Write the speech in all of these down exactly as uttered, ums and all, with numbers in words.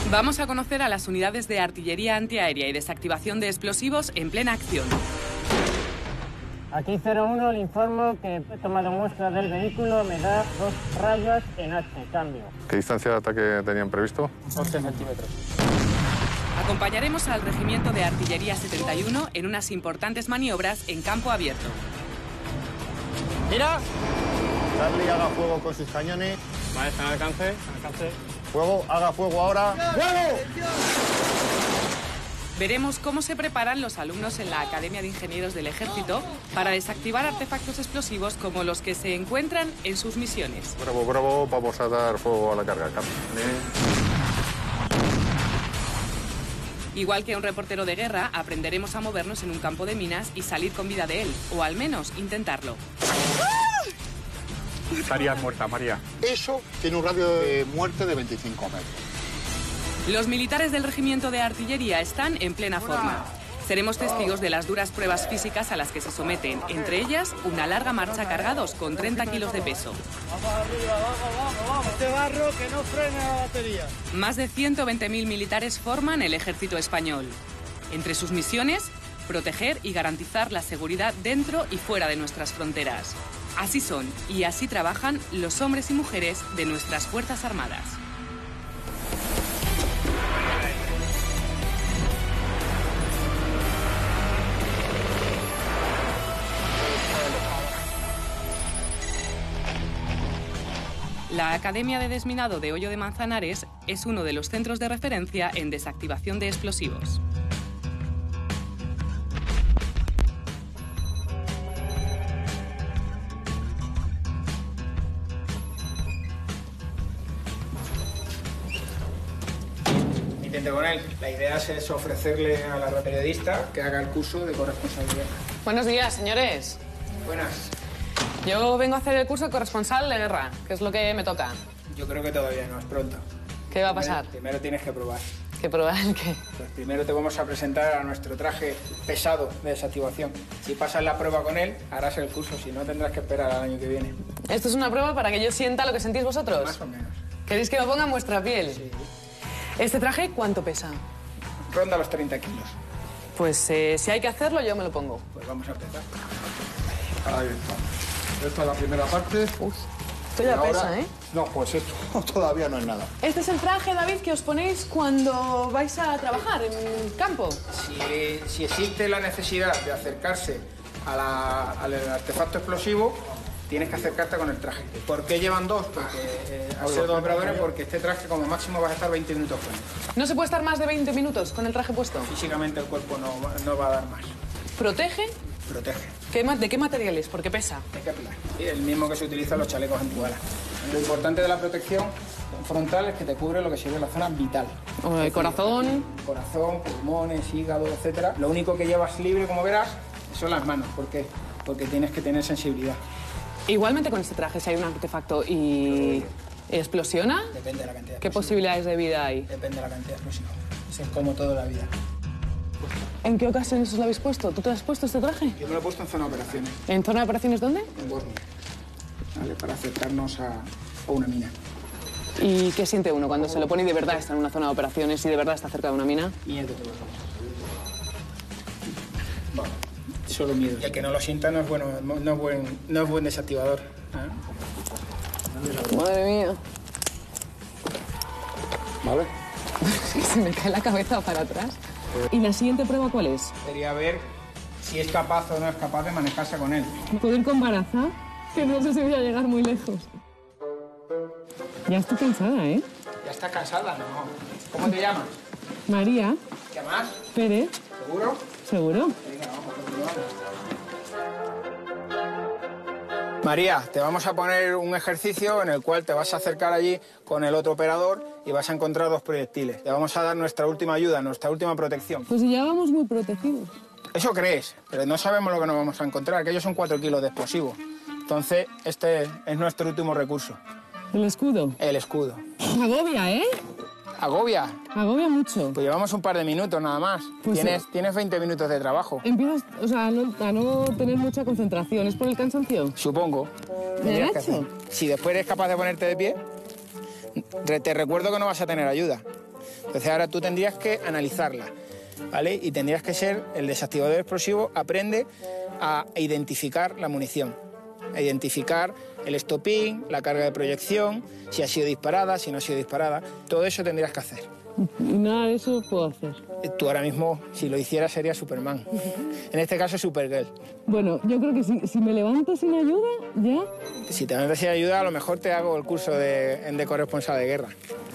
Vamos a conocer a las unidades de artillería antiaérea y desactivación de explosivos en plena acción. Aquí cero uno, le informo que he tomado muestra del vehículo, me da dos rayas en H, cambio. ¿Qué distancia de ataque tenían previsto? once centímetros. Acompañaremos al Regimiento de Artillería setenta y uno en unas importantes maniobras en campo abierto. ¡Mira! Charlie, haga fuego con sus cañones. Maestra, al alcance, al alcance. Fuego, haga fuego ahora. ¡Fuego! Veremos cómo se preparan los alumnos en la Academia de Ingenieros del Ejército para desactivar artefactos explosivos como los que se encuentran en sus misiones. Bravo, bravo, vamos a dar fuego a la carga. Vale. Igual que un reportero de guerra, aprenderemos a movernos en un campo de minas y salir con vida de él, o al menos intentarlo. Estarías muerta, María. Eso tiene un radio de muerte de veinticinco metros. Los militares del Regimiento de Artillería están en plena forma. Seremos testigos de las duras pruebas físicas a las que se someten, entre ellas una larga marcha cargados con treinta kilos de peso. Vamos arriba, vamos, vamos, vamos. Este barro que no frena la batería. Más de ciento veinte mil militares forman el ejército español. Entre sus misiones, proteger y garantizar la seguridad dentro y fuera de nuestras fronteras. Así son y así trabajan los hombres y mujeres de nuestras Fuerzas Armadas. La Academia de Desminado de Hoyo de Manzanares es uno de los centros de referencia en desactivación de explosivos. Intente con él. La idea es ofrecerle a la periodista que haga el curso de corresponsabilidad. Buenos días, señores. Buenas. Yo vengo a hacer el curso de corresponsal de guerra, que es lo que me toca. Yo creo que todavía no es pronto. ¿Qué va a pasar? Primero, primero tienes que probar. ¿Qué probar el qué? Pues primero te vamos a presentar a nuestro traje pesado de desactivación. Si pasas la prueba con él, harás el curso. Si no, tendrás que esperar al año que viene. ¿Esto es una prueba para que yo sienta lo que sentís vosotros? Más o menos. ¿Queréis que me ponga en vuestra piel? Sí. ¿Este traje cuánto pesa? Ronda los treinta kilos. Pues eh, si hay que hacerlo, yo me lo pongo. Pues vamos a empezar. Ahí está. Esta es la primera parte. Uf, esto ya Y ahora- pesa, ¿eh? No, pues esto todavía no es nada. Este es el traje, David, que os ponéis cuando vais a trabajar en el campo. Si, si existe la necesidad de acercarse a la- al artefacto explosivo, tienes que acercarte con el traje. ¿Por qué llevan dos? Porque eh, al ser dos operadores, porque este traje como máximo vas a estar veinte minutos con él. ¿No se puede estar más de veinte minutos con el traje puesto? Físicamente el cuerpo no, va- no va a dar más. ¿Protege? Protege. ¿Qué ma- ¿De qué material es? Porque pesa. De Kevlar. Sí, el mismo que se utiliza en los chalecos antibalas. Lo importante de la protección frontal es que te cubre lo que sería la zona vital. O el corazón. Corazón, pulmones, hígado, etcétera. Lo único que llevas libre, como verás, son las manos. ¿Por qué? Porque tienes que tener sensibilidad. Igualmente con este traje, si hay un artefacto y explosiona, Depende de la cantidad de ¿qué explosivo. posibilidades de vida hay? Depende de la cantidad de explosivo. Eso es como toda la vida. ¿En qué ocasiones os lo habéis puesto? ¿Tú te has puesto este traje? Yo me lo he puesto en zona de operaciones, ¿En zona de operaciones dónde? en Bosnia, ¿vale? Para acercarnos a, a una mina. ¿Y qué siente uno cuando se lo pone y de verdad está en una zona de operaciones y de verdad está cerca de una mina? Miedo te lo Bueno, solo miedo. Y el que no lo sienta no es bueno, no es buen, no es buen desactivador. ¿eh? Madre mía. ¿Vale? Se me cae la cabeza para atrás. ¿Y la siguiente prueba cuál es? Sería ver si es capaz o no es capaz de manejarse con él. ¿Puedo ir con Baraza? Que no sé si voy a llegar muy lejos. Ya estoy cansada, ¿eh? Ya está cansada, ¿no? ¿Cómo te llamas? María ¿Qué más? Pérez, ¿Seguro? ¿seguro? Venga, vamos, continuamos. María, te vamos a poner un ejercicio en el cual te vas a acercar allí con el otro operador y vas a encontrar dos proyectiles. Te vamos a dar nuestra última ayuda, nuestra última protección. Pues ya vamos muy protegidos. Eso crees, pero no sabemos lo que nos vamos a encontrar, que ellos son cuatro kilos de explosivo. Entonces, este es nuestro último recurso, El escudo. el escudo. Agobia, ¿eh? ¿Agobia? Agobia mucho. Pues llevamos un par de minutos nada más. Pues tienes, sí. tienes veinte minutos de trabajo. Empiezas, o sea, a no, a no tener mucha concentración. ¿Es por el cansancio? Supongo. ¿Me Tendrías que agacho? hacer. Si después eres capaz de ponerte de pie, re- te recuerdo que no vas a tener ayuda. Entonces ahora tú tendrías que analizarla, ¿vale? Y tendrías que ser, el desactivador explosivo aprende a identificar la munición, a identificar el stopping, la carga de proyección, si ha sido disparada, si no ha sido disparada. Todo eso tendrías que hacer. Y nada de eso puedo hacer. Tú ahora mismo, si lo hicieras, serías Superman. En este caso, Supergirl. Bueno, yo creo que si, si me levanto sin ayuda, ya... Si te levantas sin ayuda, a lo mejor te hago el curso de, de corresponsal de guerra.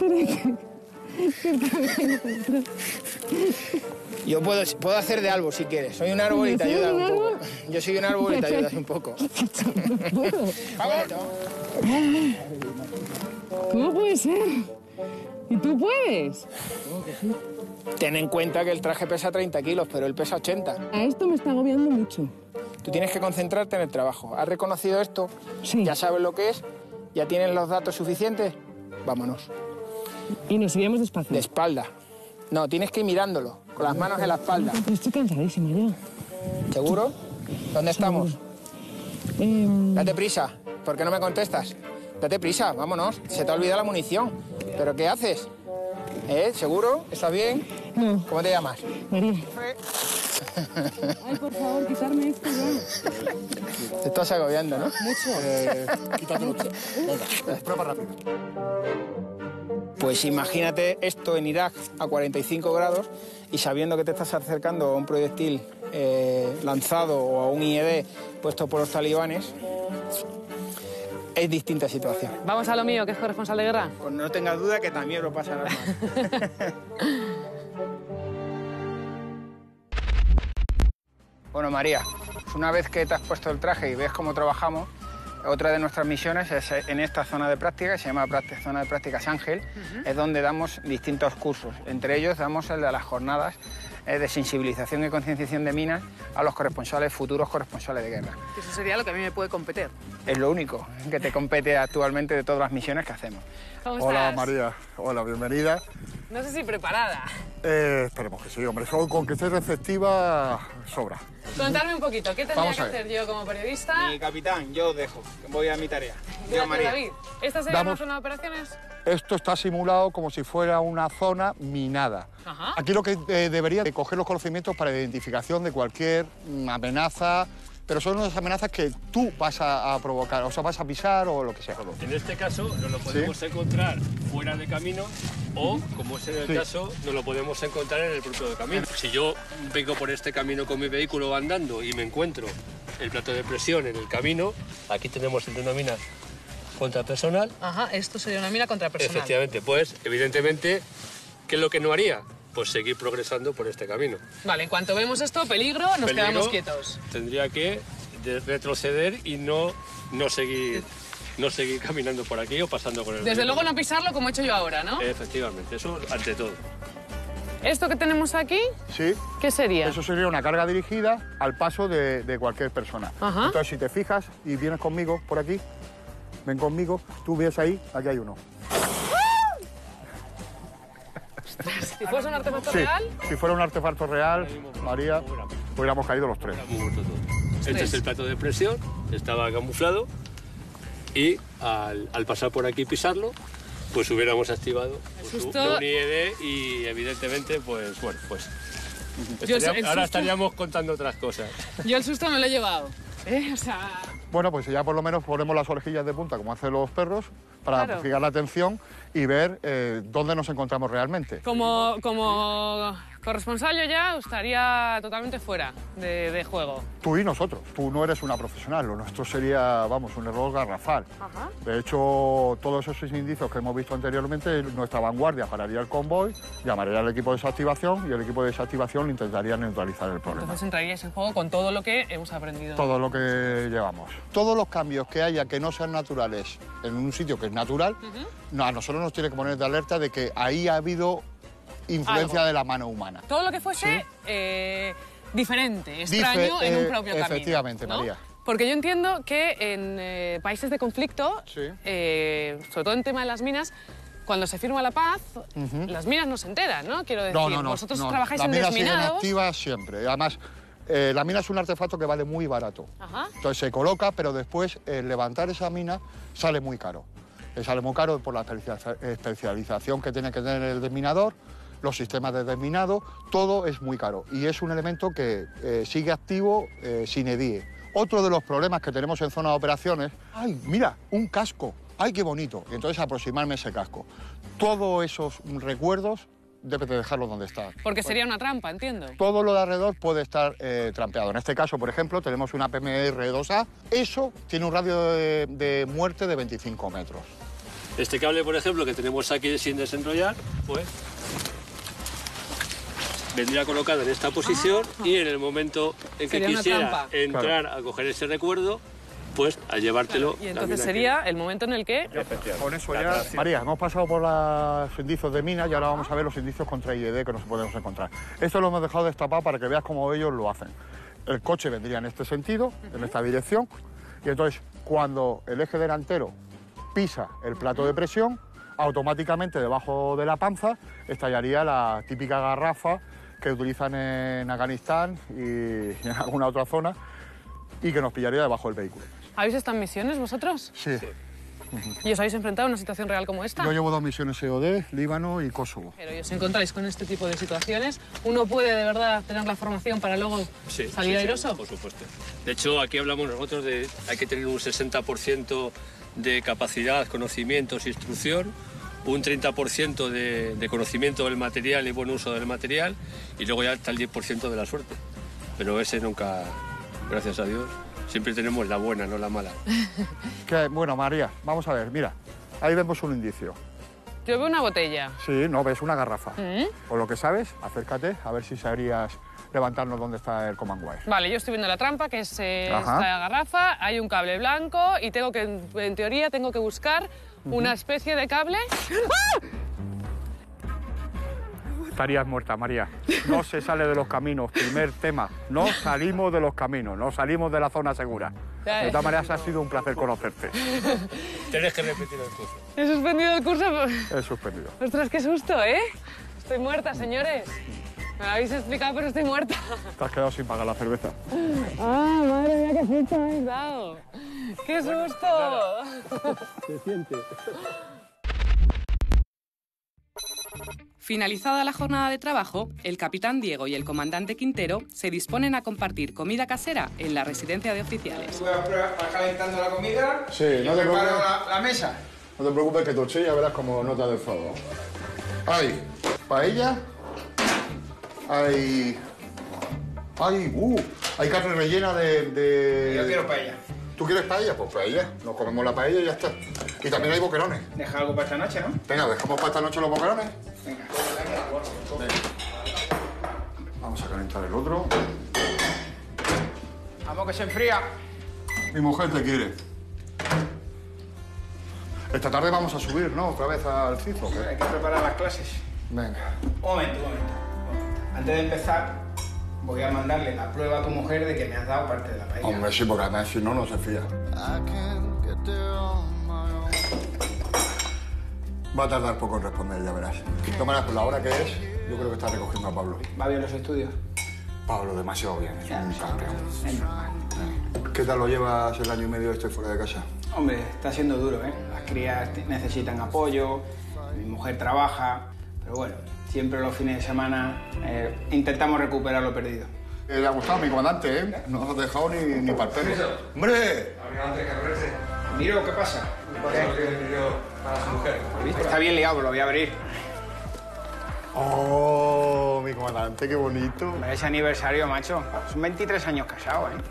Yo puedo, puedo hacer de árbol si quieres. Soy un árbol y te ayudas un poco. Yo soy un árbol y te ayudas un poco. ¿Cómo puede ser? ¿Y tú puedes? Ten en cuenta que el traje pesa treinta kilos, pero él pesa ochenta. A esto me está agobiando mucho. Tú tienes que concentrarte en el trabajo. ¿Has reconocido esto? Sí. ¿Ya sabes lo que es? ¿Ya tienes los datos suficientes? Vámonos. Y nos iríamos despacio. De espalda. No, tienes que ir mirándolo, con las manos en la espalda. Pero estoy cansadísima ya. ¿Seguro? ¿Dónde estamos? Eh... Date prisa. ¿Por qué no me contestas? Date prisa, vámonos. Se te ha olvidado la munición. ¿Pero qué haces? ¿Eh? ¿Seguro? ¿Estás bien? No. ¿Cómo te llamas? María. Ay, por favor, quitarme esto ya. Te estás agobiando, ¿no? Mucho. Eh, quítatelo. Venga, prueba rápido. Pues imagínate esto en Irak a cuarenta y cinco grados y sabiendo que te estás acercando a un proyectil eh, lanzado o a un I E D puesto por los talibanes, es distinta situación. Vamos a lo mío, que es corresponsal de guerra. Pues no tengas duda que también lo pasará mal. Bueno, María, una vez que te has puesto el traje y ves cómo trabajamos, otra de nuestras misiones es en esta zona de práctica, se llama Zona de Prácticas Ángel, uh-huh. Es donde damos distintos cursos. Entre ellos damos el de las jornadas eh, de sensibilización y concienciación de minas a los corresponsales, futuros corresponsales de guerra. Eso sería lo que a mí me puede competir. Es lo único que te compete actualmente de todas las misiones que hacemos. ¿Cómo Hola, estás? María. Hola, bienvenida. No sé si preparada. Eh, esperemos que sí, hombre. Solo con que estés receptiva, sobra. Contarme un poquito, ¿qué tendría Vamos que a ver. hacer yo como periodista? Mi capitán, yo os dejo, que voy a mi tarea. Yo, Gracias, María. David. ¿Esta sería Damos- una zona de operaciones? Esto está simulado como si fuera una zona minada. Ajá. Aquí lo que eh, debería de coger los conocimientos para identificación de cualquier mm, amenaza, pero son unas amenazas que tú vas a, a provocar, o sea, vas a pisar o lo que sea. En este caso nos lo podemos Sí. encontrar fuera de camino o, como es en el Sí. caso, nos lo podemos encontrar en el propio camino. Si yo vengo por este camino con mi vehículo andando y me encuentro el plato de presión en el camino, aquí tenemos el denomina contrapersonal. Ajá, esto sería una mina contrapersonal. Efectivamente, pues evidentemente, ¿qué es lo que no haría? Pues seguir progresando por este camino. Vale, en cuanto vemos esto, peligro, nos Peligro, quedamos quietos. Tendría que de- retroceder y no, no, seguir, no seguir caminando por aquí o pasando por el Desde vehículo. luego no pisarlo como he hecho yo ahora, ¿no? Efectivamente, eso ante todo. Esto que tenemos aquí, Sí, ¿qué sería? eso sería una carga dirigida al paso de, de cualquier persona. Ajá. Entonces, si te fijas y vienes conmigo por aquí, ven conmigo, tú ves ahí, aquí hay uno. Si fuese un artefacto Sí, real, si fuera un artefacto real, María, hubiéramos caído los tres. Hemos muerto todos. Este es el plato de presión, estaba camuflado y al, al pasar por aquí y pisarlo, pues hubiéramos activado pues, un susto- un I E D y evidentemente, pues bueno, pues Yo estaría- el ahora susto- estaríamos contando otras cosas. yo el susto me lo he llevado. ¿Eh? O sea, Bueno, pues ya por lo menos ponemos las orejillas de punta, como hacen los perros, para Claro. fijar la atención y ver eh, dónde nos encontramos realmente. como, como corresponsal yo ya estaría totalmente fuera de, de juego. Tú y nosotros. Tú no eres una profesional, lo nuestro sería, vamos, un error garrafal. Ajá. De hecho, todos esos indicios que hemos visto anteriormente, nuestra vanguardia pararía el convoy, llamaría al equipo de desactivación y el equipo de desactivación intentaría neutralizar el problema. Entonces entraríais en juego con todo lo que hemos aprendido. Todo lo que llevamos. Todos los cambios que haya que no sean naturales en un sitio que es natural, no, a nosotros nos tiene que poner de alerta de que ahí ha habido influencia Algo. de la mano humana. Todo lo que fuese Sí. eh, diferente, extraño en un eh, propio camino. efectivamente, ¿no? María. Porque yo entiendo que en eh, países de conflicto, Sí. eh, sobre todo en tema de las minas, cuando se firma la paz, las minas no se enteran, ¿no? Quiero decir, No, no, no. vosotros no. trabajáis Las en minas siguen desminados. activas siempre. Además, eh, la mina es un artefacto que vale muy barato. Ajá. Entonces se coloca, pero después eh, levantar esa mina sale muy caro. Le sale muy caro por la especialización que tiene que tener el desminador, los sistemas de desminado, todo es muy caro y es un elemento que eh, sigue activo eh, sin edie. Otro de los problemas que tenemos en zona de operaciones, ¡ay, mira, un casco! ¡Ay, qué bonito! Y entonces aproximarme ese casco. Todos esos recuerdos debes de dejarlos donde están. Porque sería una trampa, entiendo. Todo lo de alrededor puede estar eh, trampeado. En este caso, por ejemplo, tenemos una P M R dos A. Eso tiene un radio de, de muerte de veinticinco metros. Este cable, por ejemplo, que tenemos aquí sin desenrollar, pues vendría colocado en esta posición ah, y en el momento en que quisiera entrar claro. a coger ese recuerdo, pues a llevártelo. Claro. Y entonces sería el momento en el que... Con eso ya... María, hemos pasado por los indicios de mina y ahora vamos a ver los indicios contra I E D que nos podemos encontrar. Esto lo hemos dejado destapado para que veas cómo ellos lo hacen. El coche vendría en este sentido, uh-huh. en esta dirección, y entonces cuando el eje delantero pisa el plato de presión, automáticamente debajo de la panza estallaría la típica garrafa que utilizan en Afganistán y en alguna otra zona y que nos pillaría debajo del vehículo. ¿Habéis estado en misiones vosotros? Sí. sí. ¿Y os habéis enfrentado a una situación real como esta? Yo llevo dos misiones E O D, Líbano y Kosovo. Pero ¿y os encontráis con este tipo de situaciones? ¿Uno puede de verdad tener la formación para luego sí, salir sí, airoso? Sí, por supuesto. De hecho, aquí hablamos nosotros de hay que tener un sesenta por ciento de capacidad, conocimientos, instrucción, un treinta por ciento de, de conocimiento del material y buen uso del material, y luego ya está el diez por ciento de la suerte. Pero ese nunca, gracias a Dios, siempre tenemos la buena, no la mala. Que, bueno, María, vamos a ver, mira, ahí vemos un indicio. Yo veo una botella. Sí, no, ves una garrafa. ¿Mm? Por lo que sabes, acércate a ver si sabrías levantarnos dónde está el command wire. Vale, yo estoy viendo la trampa, que es eh, esta garrafa, hay un cable blanco y tengo que, en teoría, tengo que buscar uh-huh. una especie de cable... ¡Ah! Estarías muerta, María. No se sale de los caminos. Primer tema, no salimos de los caminos, no salimos de la zona segura. De todas maneras, ha sido un placer conocerte. Tienes que repetir el curso. ¿He suspendido el curso? He suspendido. Ostras, qué susto, ¿eh? Estoy muerta, señores. Me lo habéis explicado, pero estoy muerta. Te has quedado sin pagar la cerveza. ¡Ah, madre mía, qué susto me habéis dado! ¡Qué susto! Se siente. Finalizada la jornada de trabajo, el capitán Diego y el comandante Quintero se disponen a compartir comida casera en la residencia de oficiales. ¿Tú vas calentando la comida? Sí, no te preocupes. La, la mesa. No te preocupes que Toche ya verás como nota del fuego. Hay paella, hay... Hay... Uh, hay carne rellena de... de... Yo quiero paella. ¿Tú quieres paella? Pues paella. Nos comemos la paella y ya está. Y también hay boquerones. Deja algo para esta noche, ¿no? Venga, dejamos para esta noche los boquerones. Venga. Venga. Vamos a calentar el otro. Vamos, que se enfría. Mi mujer te quiere. Esta tarde vamos a subir, ¿no? Otra vez al Cizo. ¿Qué? Hay que preparar las clases. Venga. Un momento, un momento. Antes de empezar, voy a mandarle la prueba a tu mujer de que me has dado parte de la paella. Hombre, sí, porque además si no, no se fía. Va a tardar poco en responder, ya verás. De todas maneras, por la hora que es, yo creo que está recogiendo a Pablo. ¿Va bien los estudios? Pablo, demasiado bien, es un campeón. Es normal. ¿Qué tal lo llevas el año y medio este fuera de casa? Hombre, está siendo duro, ¿eh? Las crías necesitan apoyo, mi mujer trabaja, pero bueno, siempre los fines de semana eh, intentamos recuperar lo perdido. Eh, le ha gustado mi comandante, ¿eh? No nos ha dejado ni, ni para el perro. ¡Hombre! Miro, ¿qué pasa? Para su mujer. Está bien liado, lo voy a abrir. ¡Oh, mi comandante, qué bonito! Ese aniversario, macho. Son veintitrés años casados, ¿eh?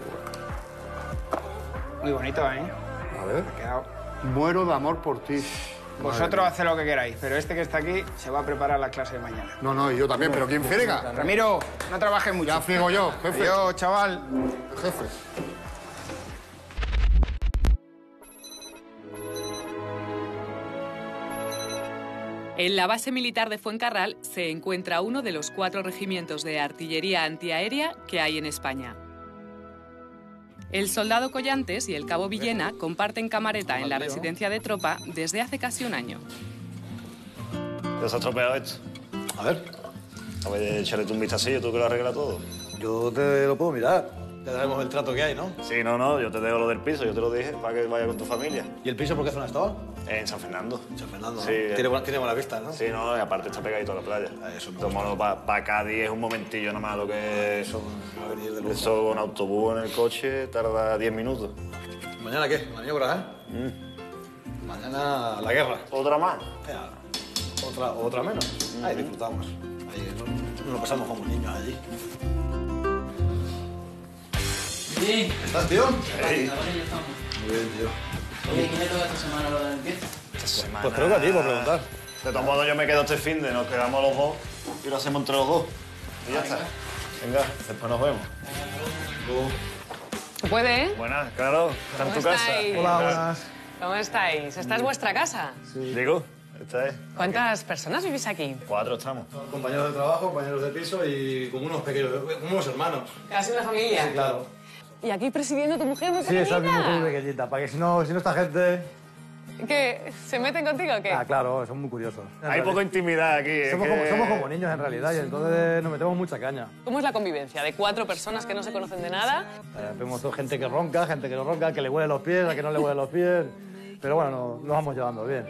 Muy bonito, ¿eh? A ver. Me ha quedado... Muero de amor por ti. Vosotros haced lo que queráis, pero este que está aquí se va a preparar la clase de mañana. No, no, y yo también, pero ¿quién friega? Ramiro, no trabajes mucho. Ya friego yo, jefe. Yo, chaval. Jefe. En la base militar de Fuencarral se encuentra uno de los cuatro regimientos de artillería antiaérea que hay en España. El soldado Collantes y el cabo Villena comparten camareta en la residencia de tropa desde hace casi un año. ¿Te has estropeado esto? A ver. A ver, échale tú un vistacillo, tú que lo arreglas todo. Yo te lo puedo mirar. Ya sabemos el trato que hay, ¿no? Sí, no, no, yo te dejo lo del piso, yo te lo dije para que vaya con tu familia. ¿Y el piso por qué zona estaba? En San Fernando. San Fernando, sí. ¿no? Tiene, buena, tiene buena vista, ¿no? Sí, no, y aparte está pegadito a la playa. Eso me Tomando para pa Cádiz es un momentillo nada más lo que es. Eso, va a venir de lujo. Eso, un autobús en el coche tarda diez minutos. ¿Mañana qué? ¿Maniobras, eh? Mm. Mañana la guerra. ¿Otra más? Ya, otra, otra menos. Mm. Ahí disfrutamos. Ahí nos, nos pasamos como niños allí. Sí. ¿Estás, tío? Sí. Muy bien, tío. Oye, ¿quién le toca esta semana lo de la limpieza? Esta semana... Pues creo que a ti, por preguntar. De todos modos, yo me quedo este fin de, nos quedamos los dos y lo hacemos entre los dos. Y ya está. Venga, después nos vemos. ¿Se puede, eh? Buenas, claro. ¿Está en tu casa? estáis? Hola, buenas. ¿Cómo estáis? ¿Esta es vuestra casa? Sí. Digo, esta es. ¿Cuántas personas vivís aquí? Cuatro estamos. Compañeros de trabajo, compañeros de piso y como unos pequeños, como unos hermanos. Casi una familia. Sí, claro. Y aquí presidiendo tu mujer muy Sí, pequeñita. esa es mi mujer muy pequeñita, para que si no, si no esta gente... ¿Qué? ¿Se meten contigo o qué? Ah, claro, son muy curiosos. Hay poca intimidad aquí. Somos, es como, que... somos como niños en realidad y entonces nos metemos mucha caña. ¿Cómo es la convivencia de cuatro personas que no se conocen de nada? Eh, vemos toda gente que ronca, gente que no ronca, que le huele los pies, a que no le huele los pies. Pero bueno, nos, nos vamos llevando bien.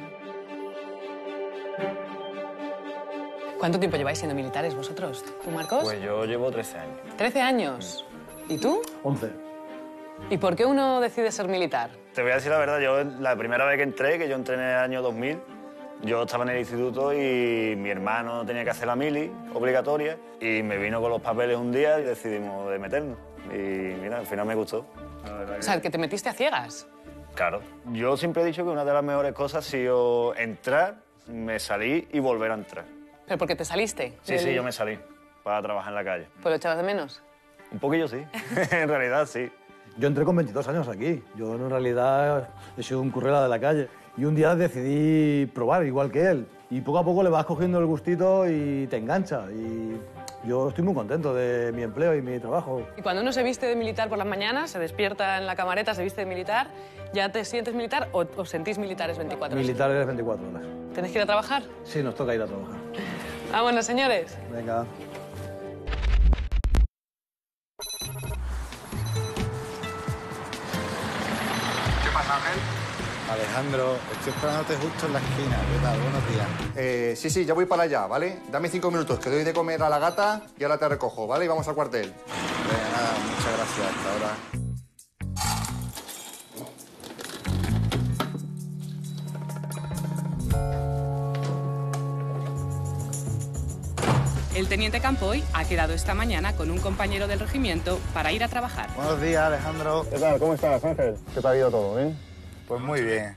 ¿Cuánto tiempo lleváis siendo militares vosotros? ¿Tú, Marcos? Pues yo llevo trece años. trece años. ¿Y tú? once. ¿Y por qué uno decide ser militar? Te voy a decir la verdad, yo la primera vez que entré, que yo entré en el año dos mil, yo estaba en el instituto y mi hermano tenía que hacer la mili obligatoria y me vino con los papeles un día y decidimos de meternos. Y mira, al final me gustó. O sea, que te metiste a ciegas. Claro. Yo siempre he dicho que una de las mejores cosas ha sido entrar, me salí y volver a entrar. ¿Pero por qué te saliste? Sí, sí, yo me salí para trabajar en la calle. ¿Pues lo echabas de menos? Un poquillo sí, en realidad sí. Yo entré con veintidós años aquí. Yo en realidad he sido un currela de la calle. Y un día decidí probar, igual que él. Y poco a poco le vas cogiendo el gustito y te engancha. Y yo estoy muy contento de mi empleo y mi trabajo. Y cuando uno se viste de militar por las mañanas, se despierta en la camareta, se viste de militar, ¿ya te sientes militar o os sentís militares veinticuatro horas? Militares veinticuatro horas. ¿Tenéis que ir a trabajar? Sí, nos toca ir a trabajar. Vámonos, señores. Venga. ¿Qué pasa, Ángel? Alejandro, estoy esperándote justo en la esquina. ¿Qué tal? Buenos días. Eh, sí, sí, ya voy para allá, ¿vale? Dame cinco minutos, que doy de comer a la gata y ahora te recojo, ¿vale? Y vamos al cuartel. Venga, nada, muchas gracias. Hasta ahora. El teniente Campoy ha quedado esta mañana con un compañero del regimiento para ir a trabajar. Buenos días, Alejandro. ¿Qué tal? ¿Cómo estás, Ángel? ¿Qué te ha ido todo, bien? Pues muy bien.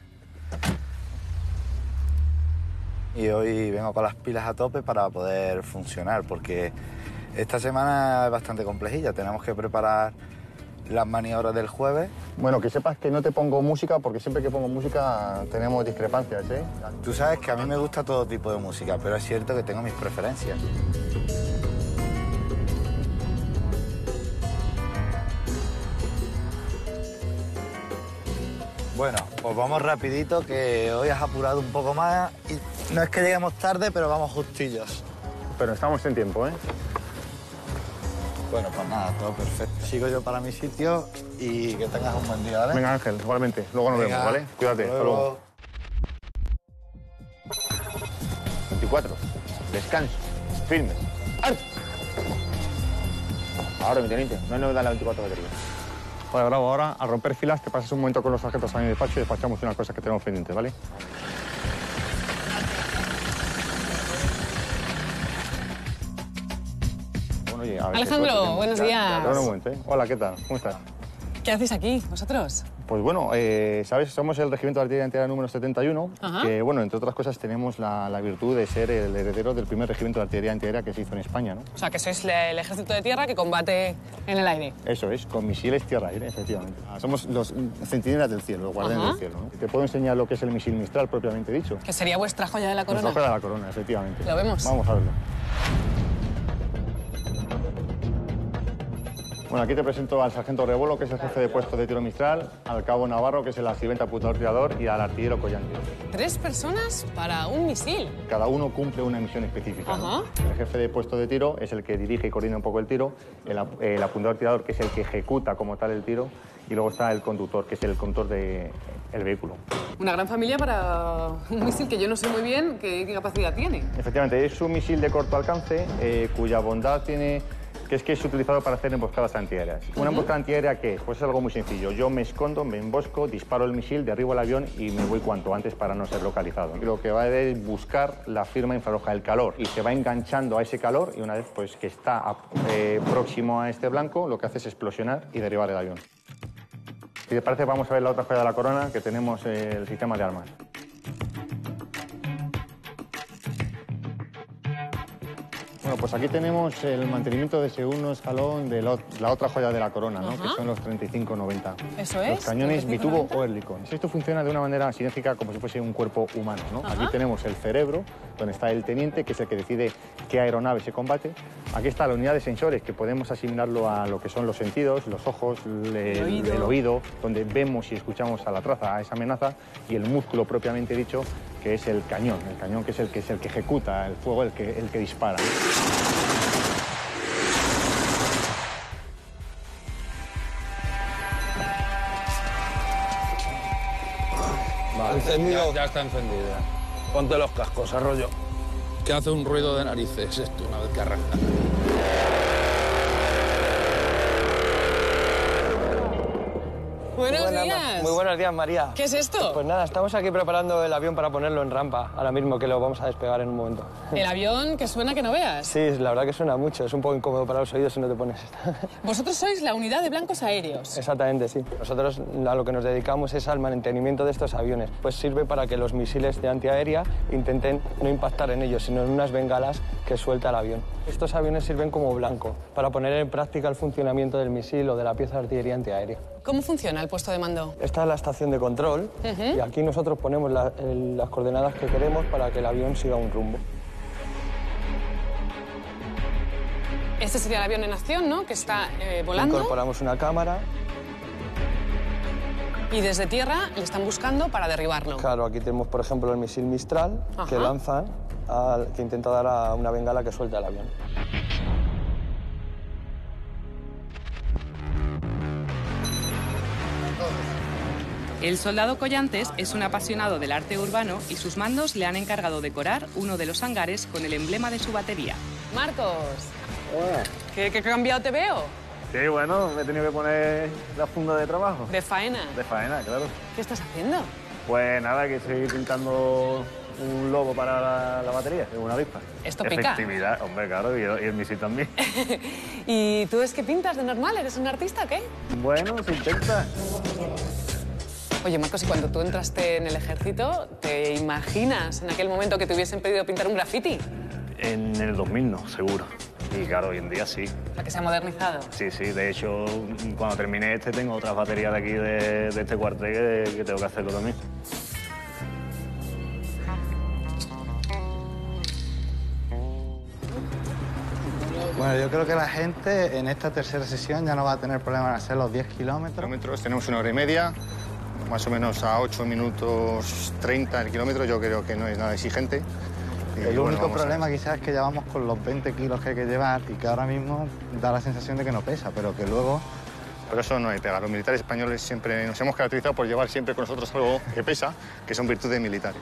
Y hoy vengo con las pilas a tope para poder funcionar, porque esta semana es bastante complejilla. Tenemos que preparar las maniobras del jueves. Bueno, que sepas que no te pongo música, porque siempre que pongo música tenemos discrepancias, ¿eh? Tú sabes que a mí me gusta todo tipo de música, pero es cierto que tengo mis preferencias. Bueno, pues vamos rapidito, que hoy has apurado un poco más y no es que lleguemos tarde, pero vamos justillos. Pero estamos en tiempo, ¿eh? Bueno, pues nada, todo perfecto. Sigo yo para mi sitio y que tengas un buen día, ¿vale? Venga, Ángel, igualmente. Luego nos Venga, vemos, ¿vale? Cuídate, hasta hasta luego. luego. veinticuatro. Descanso. Firme. ¡Alto! Ahora, mi teniente, no hay novedad en la veinticuatro baterías. Vale, bravo. Ahora, al romper filas, te pasas un momento con los sargentos a mi despacho y despachamos unas cosas que tenemos pendientes, ¿vale? Bueno, oye, a ver, Alejandro, que- buenos ya- días. ya, espera un momento, ¿eh? Hola, ¿qué tal? ¿Cómo estás? ¿Qué hacéis aquí, vosotros? Pues bueno, eh, ¿sabes? Somos el Regimiento de Artillería Entera número setenta y uno, Ajá. que, bueno, entre otras cosas, tenemos la, la virtud de ser el heredero del primer Regimiento de Artillería Entera que se hizo en España, ¿no? O sea, que sois le- el ejército de tierra que combate en el aire. Eso es, con misiles tierra-aire, efectivamente. Ah, somos los centinelas del cielo, los guardianes Ajá. del cielo, ¿no? Te puedo enseñar lo que es el misil Mistral, propiamente dicho. Que sería vuestra joya de la corona. Nuestra joya de la corona, efectivamente. ¿Lo vemos? Vamos a verlo. Bueno, aquí te presento al sargento Rebolo, que es el jefe de puesto de tiro Mistral, al cabo Navarro, que es el aspirante apuntador tirador, y al artillero Collante. Tres personas para un misil. Cada uno cumple una misión específica, ¿no? Ajá. El jefe de puesto de tiro es el que dirige y coordina un poco el tiro, el, ap- el apuntador tirador, que es el que ejecuta como tal el tiro, y luego está el conductor, que es el conductor del vehículo. Una gran familia para un misil que yo no sé muy bien qué, qué capacidad tiene. Efectivamente, es un misil de corto alcance, eh, cuya bondad tiene... que es que es utilizado para hacer emboscadas antiaéreas. ¿Una emboscada antiaérea qué es? Pues es algo muy sencillo. Yo me escondo, me embosco, disparo el misil, derribo el avión y me voy cuanto antes para no ser localizado. Lo que va a es buscar la firma infrarroja, el calor, y se va enganchando a ese calor y una vez pues, que está eh, próximo a este blanco, lo que hace es explosionar y derribar el avión. Si te parece, vamos a ver la otra joya de la corona, que tenemos eh, el sistema de armas. Bueno, pues aquí tenemos el mantenimiento de segundo escalón de lo- la otra joya de la corona, ¿no? Ajá. Que son los treinta y cinco noventa. Eso es. Los cañones treinta y cinco bitubo noventa. o Ehrlichon. Esto funciona de una manera sinérgica como si fuese un cuerpo humano, ¿no? Ajá. Aquí tenemos el cerebro, donde está el teniente, que es el que decide qué aeronave se combate. Aquí está la unidad de sensores, que podemos asimilarlo a lo que son los sentidos, los ojos, el, El oído. el oído, donde vemos y escuchamos a la traza, a esa amenaza, y el músculo propiamente dicho, que es el cañón. El cañón que es el que, es el que ejecuta el fuego, el que, el que dispara. Encendido. Ya, ya está encendido. Ponte los cascos, arroyo. Que hace un ruido de narices esto una vez que arranca. Buenos Muy buenas, días. Muy buenos días, María. ¿Qué es esto? Pues nada, estamos aquí preparando el avión para ponerlo en rampa, ahora mismo que lo vamos a despegar en un momento. El avión que suena que no veas. Sí, la verdad que suena mucho, es un poco incómodo para los oídos si no te pones. Vosotros sois la unidad de blancos aéreos. Exactamente, sí. Nosotros a lo que nos dedicamos es al mantenimiento de estos aviones. Pues sirve para que los misiles de antiaérea intenten no impactar en ellos, sino en unas bengalas que suelta el avión. Estos aviones sirven como blanco para poner en práctica el funcionamiento del misil o de la pieza de artillería antiaérea. ¿Cómo funciona el puesto de mando? Esta es la estación de control Ujú. y aquí nosotros ponemos la- el- las coordenadas que queremos para que el avión siga un rumbo. Este sería el avión en acción, ¿no? Que está eh, volando. Incorporamos una cámara. Y desde tierra le están buscando para derribarlo. Claro, aquí tenemos, por ejemplo, el misil Mistral Ajá. que lanzan, al- que intenta dar a una bengala que suelta el avión. El soldado Collantes es un apasionado del arte urbano y sus mandos le han encargado decorar uno de los hangares con el emblema de su batería. Marcos, ¿qué, qué cambiado te veo? Sí, bueno, me he tenido que poner la funda de trabajo. De faena. De faena, claro. ¿Qué estás haciendo? Pues nada, que estoy pintando un logo para la, la batería, es una avispa. Esto pica. Efectividad, hombre, claro, y, y el misil también. ¿Y tú es que pintas de normal? ¿Eres un artista o qué? Bueno, se intenta. Oye, Marcos, y cuando tú entraste en el ejército, ¿te imaginas en aquel momento que te hubiesen pedido pintar un graffiti? En el dos mil no, seguro. Y claro, hoy en día sí. O sea, que se ha modernizado. Sí, sí, de hecho, cuando termine este, tengo otras baterías de aquí, de, de este cuartel, que, que tengo que hacerlo también. Bueno, yo creo que la gente en esta tercera sesión ya no va a tener problema en hacer los diez kilómetros. Kilómetros, tenemos una hora y media, más o menos a ocho minutos treinta el kilómetro, yo creo que no es nada exigente. Y, El bueno, único vamos a ver. problema quizás es que ya vamos con los veinte kilos que hay que llevar y que ahora mismo da la sensación de que no pesa, pero que luego... Pero eso no hay pega. Los militares españoles siempre nos hemos caracterizado por llevar siempre con nosotros algo que pesa, que son virtudes militares.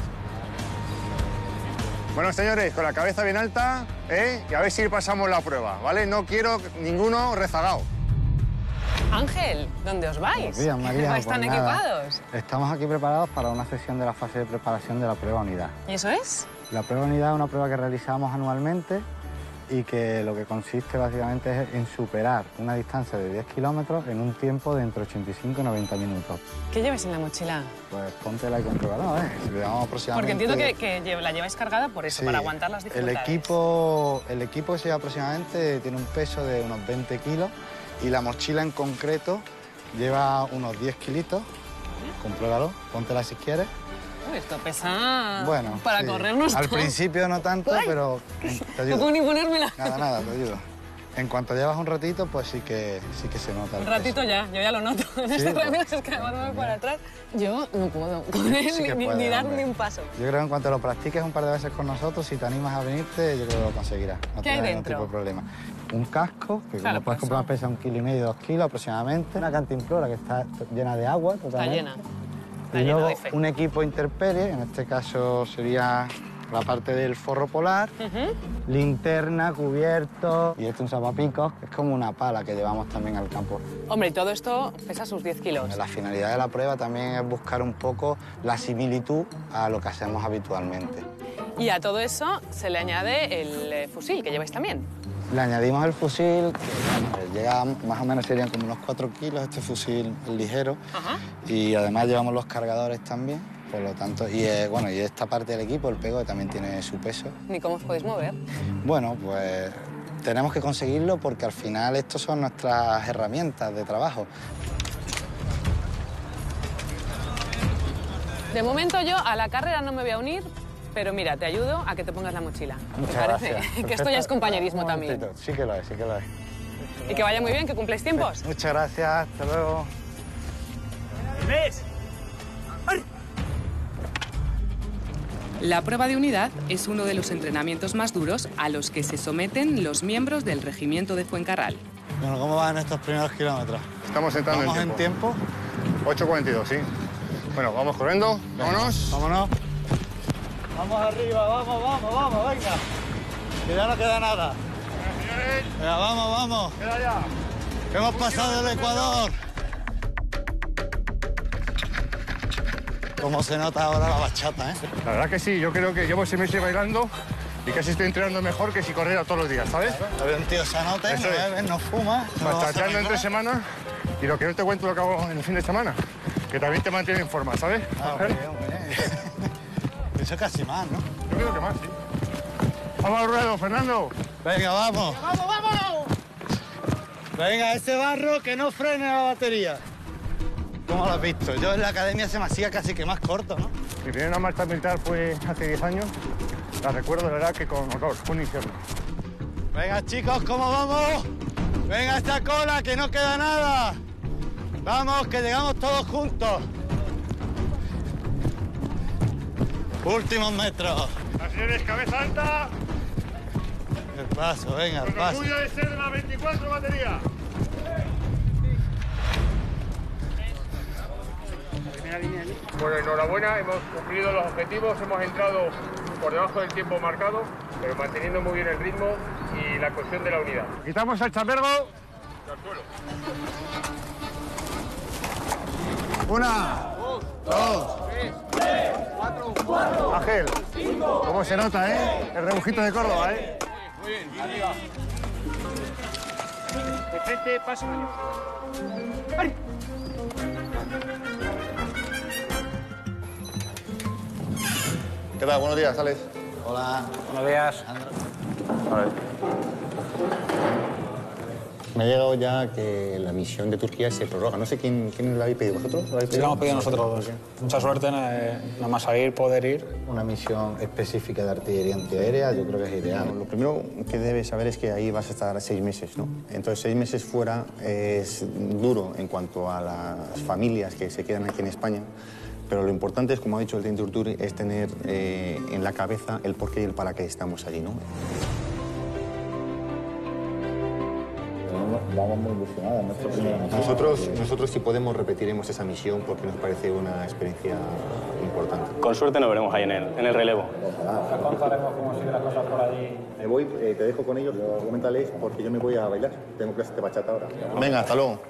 Bueno, señores, con la cabeza bien alta, ¿eh? Y a ver si pasamos la prueba, ¿vale? No quiero ninguno rezagado. Ángel, ¿dónde os vais? Buenos días, María. ¿Vais tan Pues nada, equipados? Estamos aquí preparados para una sesión de la fase de preparación de la prueba unidad. ¿Y eso es? La prueba unidad es una prueba que realizamos anualmente y que lo que consiste básicamente es en superar una distancia de diez kilómetros en un tiempo de entre ochenta y cinco y noventa minutos. ¿Qué lleváis en la mochila? Pues póntela y compruébala, ¿eh? Si le damos aproximadamente... Porque entiendo que, que lle- la lleváis cargada por eso, Sí, para aguantar las el dificultades. equipo, el equipo que se lleva aproximadamente tiene un peso de unos veinte kilos y la mochila en concreto lleva unos diez kilitos. Compruébalo, póntela si quieres. Uy, esto pesa Bueno, para sí. corrernos Al todo. principio no tanto, Ay, pero te no ayudo. puedo ni ponérmela. Nada, nada, te ayudo. En cuanto llevas un ratito, pues sí que, sí que se nota el Un ratito peso. ya, yo ya lo noto. En Sí, este pues. ramiro es que además me voy para atrás. Yo no puedo con él Sí que ni, puede, ni dar hombre. ni un paso. Yo creo que en cuanto lo practiques un par de veces con nosotros, si te animas a venirte, yo creo que lo conseguirás. No ¿Qué hay tendrás ningún dentro? tipo de problema. Un casco, que Claro, como puedes pues comprar pesa un kilo y medio, dos kilos aproximadamente. Una cantimplora que está llena de agua totalmente. llena. Está Y llena luego de fe. un equipo intemperie, en este caso sería la parte del forro polar, linterna, cubierto y este un salvapicos, que es como una pala que llevamos también al campo. Hombre, y todo esto pesa sus diez kilos. La finalidad de la prueba también es buscar un poco la similitud a lo que hacemos habitualmente. Y a todo eso se le añade el eh, fusil que lleváis también. Le añadimos el fusil, que bueno, llega más o menos serían como unos cuatro kilos este fusil ligero. Ajá. Y además llevamos los cargadores también, por lo tanto, y eh, bueno, y esta parte del equipo, el pego, también tiene su peso. Ni cómo os podéis mover. Bueno, pues tenemos que conseguirlo porque al final estos son nuestras herramientas de trabajo. De momento yo a la carrera no me voy a unir, pero mira, te ayudo a que te pongas la mochila. Muchas ¿Te parece? gracias. Que esto ya es compañerismo Un también. momentito. Sí que lo es, sí que lo es. Y que vaya muy bien, que cumples tiempos. Muchas gracias, hasta luego. ¿Ves? La prueba de unidad es uno de los entrenamientos más duros a los que se someten los miembros del regimiento de Fuencarral. Bueno, ¿cómo van estos primeros kilómetros? Estamos entrando ¿Vamos en en tiempo. tiempo? ocho cuarenta y dos, sí. Bueno, vamos corriendo, vámonos. Vámonos. Vamos arriba, vamos, vamos, vamos, venga. Que ya no queda nada. Venga, vamos, vamos. Queda ya. Que hemos pasado el Ecuador. ¿Cómo se nota ahora la bachata, eh? La verdad que sí, yo creo que llevo seis meses bailando y casi estoy entrenando mejor que si corriera todos los días, ¿sabes? A ver, un tío se anota, Eso no es. bebe, no fuma. no Bachateando hace entre nada. semanas y lo que no te cuento lo que hago en el fin de semana, que también te mantiene en forma, ¿sabes? Ah, hombre, hombre. Eso casi más, ¿no? Yo creo que más, sí. Vamos al ruedo, Fernando. Venga, vamos. ¡Vamos, vámonos! Venga, ese barro que no frene la batería. ¿Cómo lo has visto? Yo en la academia se me hacía casi que más corto, ¿no? Mi primera marcha militar fue hace diez años. La recuerdo, la verdad, que con horror. Fue un infierno. Venga, chicos, ¿cómo vamos? Venga, esta cola, que no queda nada. Vamos, que llegamos todos juntos. Últimos metros. Así eres, cabeza alta. El paso, venga, el Con paso. orgullo de ser de la veinticuatro batería. Bueno, enhorabuena, hemos cumplido los objetivos, hemos entrado por debajo del tiempo marcado, pero manteniendo muy bien el ritmo y la cohesión de la unidad. Quitamos el chambergo. Una, dos, tres, cuatro, cuatro. Ángel, cinco, cómo se nota, ¿eh? El rebujito de Córdoba, ¿eh? Muy bien. Arriba. De frente, paso mayor. ¿Qué tal? Buenos días, Alex. Hola. Buenos días. A ver. Me ha llegado ya que la misión de Turquía se prorroga. No sé quién, quién la habéis pedido. ¿Vosotros? ¿Lo habéis Sí, lo hemos pedido nosotros. Mucha suerte, eh, nada más a ir, poder ir. Una misión específica de artillería antiaérea, yo creo que es ideal. Lo primero que debes saber es que ahí vas a estar seis meses, ¿no? Entonces, seis meses fuera es duro en cuanto a las familias que se quedan aquí en España, pero lo importante es, como ha dicho el teniente Urturi, es tener eh, en la cabeza el por qué y el para qué estamos allí, ¿no? Vamos muy ilusionados, nuestra primera misión. Nosotros, nosotros, si podemos, repetiremos esa misión porque nos parece una experiencia importante. Con suerte nos veremos ahí en el, en el relevo. Ya contaremos cómo siguen las cosas por allí. Me voy, eh, te dejo con ellos, coméntales, porque yo me voy a bailar. Tengo clases de bachata ahora. Venga, hasta luego.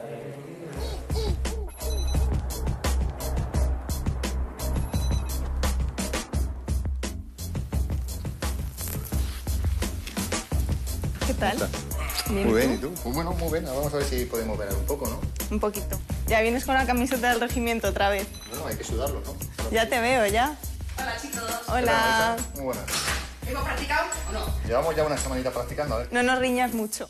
¿Qué tal? Bien, Muy bien, ¿y ¿y tú? Pues bueno, muy bien. Ahora vamos a ver si podemos ver un poco, ¿no? Un poquito. Ya vienes con la camiseta del regimiento otra vez. Bueno, hay que sudarlo, ¿no? Ya te veo, ya. Hola, chicos. Hola. Muy buenas. ¿Hemos practicado o no? Llevamos ya una semanita practicando, a ver. No nos riñas mucho.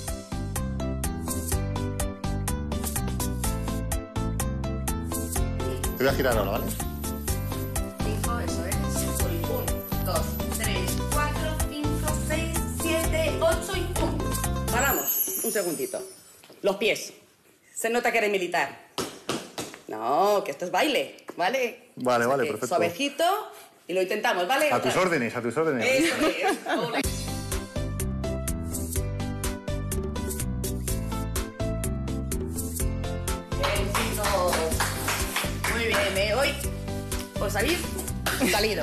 Te voy a girar ahora, ¿vale? Cinco, eso es. Un, dos, tres, cuatro, cinco, seis, siete, ocho y pum. un segundito. Los pies. Se nota que eres militar. No, que esto es baile, ¿vale? Vale, o sea vale, que perfecto. Suavecito y lo intentamos, ¿vale? A tus órdenes, a tus órdenes. Eso es. Ole. Bien, chicos. Muy bien, ¿eh? Hoy os habéis salido.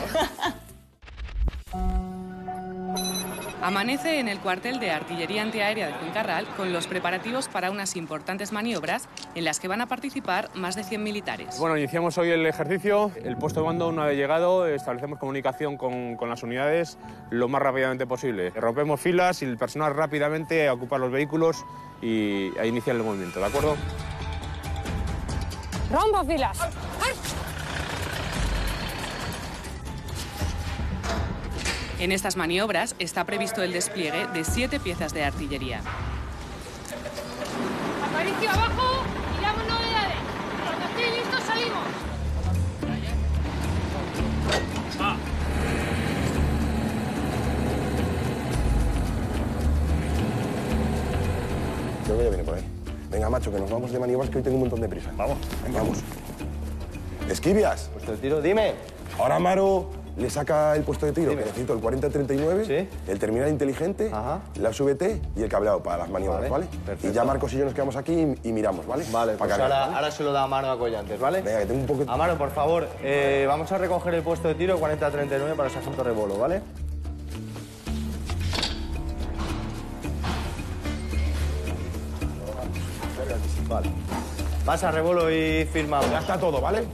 Amanece en el cuartel de artillería antiaérea de Fuencarral con los preparativos para unas importantes maniobras en las que van a participar más de cien militares. Bueno, iniciamos hoy el ejercicio. El puesto de mando, una vez llegado, establecemos comunicación con, con las unidades lo más rápidamente posible. Rompemos filas y el personal rápidamente a ocupar los vehículos y a iniciar el movimiento, ¿de acuerdo? ¡Rompo filas! En estas maniobras está previsto el despliegue de siete piezas de artillería. Aparicio abajo y damos novedades. Cuando estéis listos salimos. Ah. Creo que ya viene por ahí. Venga, macho, que nos vamos de maniobras, que hoy tengo un montón de prisa. Vamos, venga, vamos. Esquivias. Puesto de tiro, dime. Ahora Amaro le saca el puesto de tiro, dime. Que necesito el cuarenta treinta y nueve, ¿sí? El terminal inteligente, ajá, la S V T y el cableado para las maniobras, ¿vale? ¿Vale? Y ya Marcos y yo nos quedamos aquí y, y miramos, ¿vale? Vale, pa pues cargar, ahora, ¿vale? ahora se lo da Amaro a Collantes, ¿vale? Venga, que tengo un poco... Amaro, por favor, eh, vamos a recoger el puesto de tiro cuarenta treinta y nueve para el sargento Rebolo, ¿vale? Vale. Pasa, Rebolo, y firmamos. Ya está todo, ¿vale?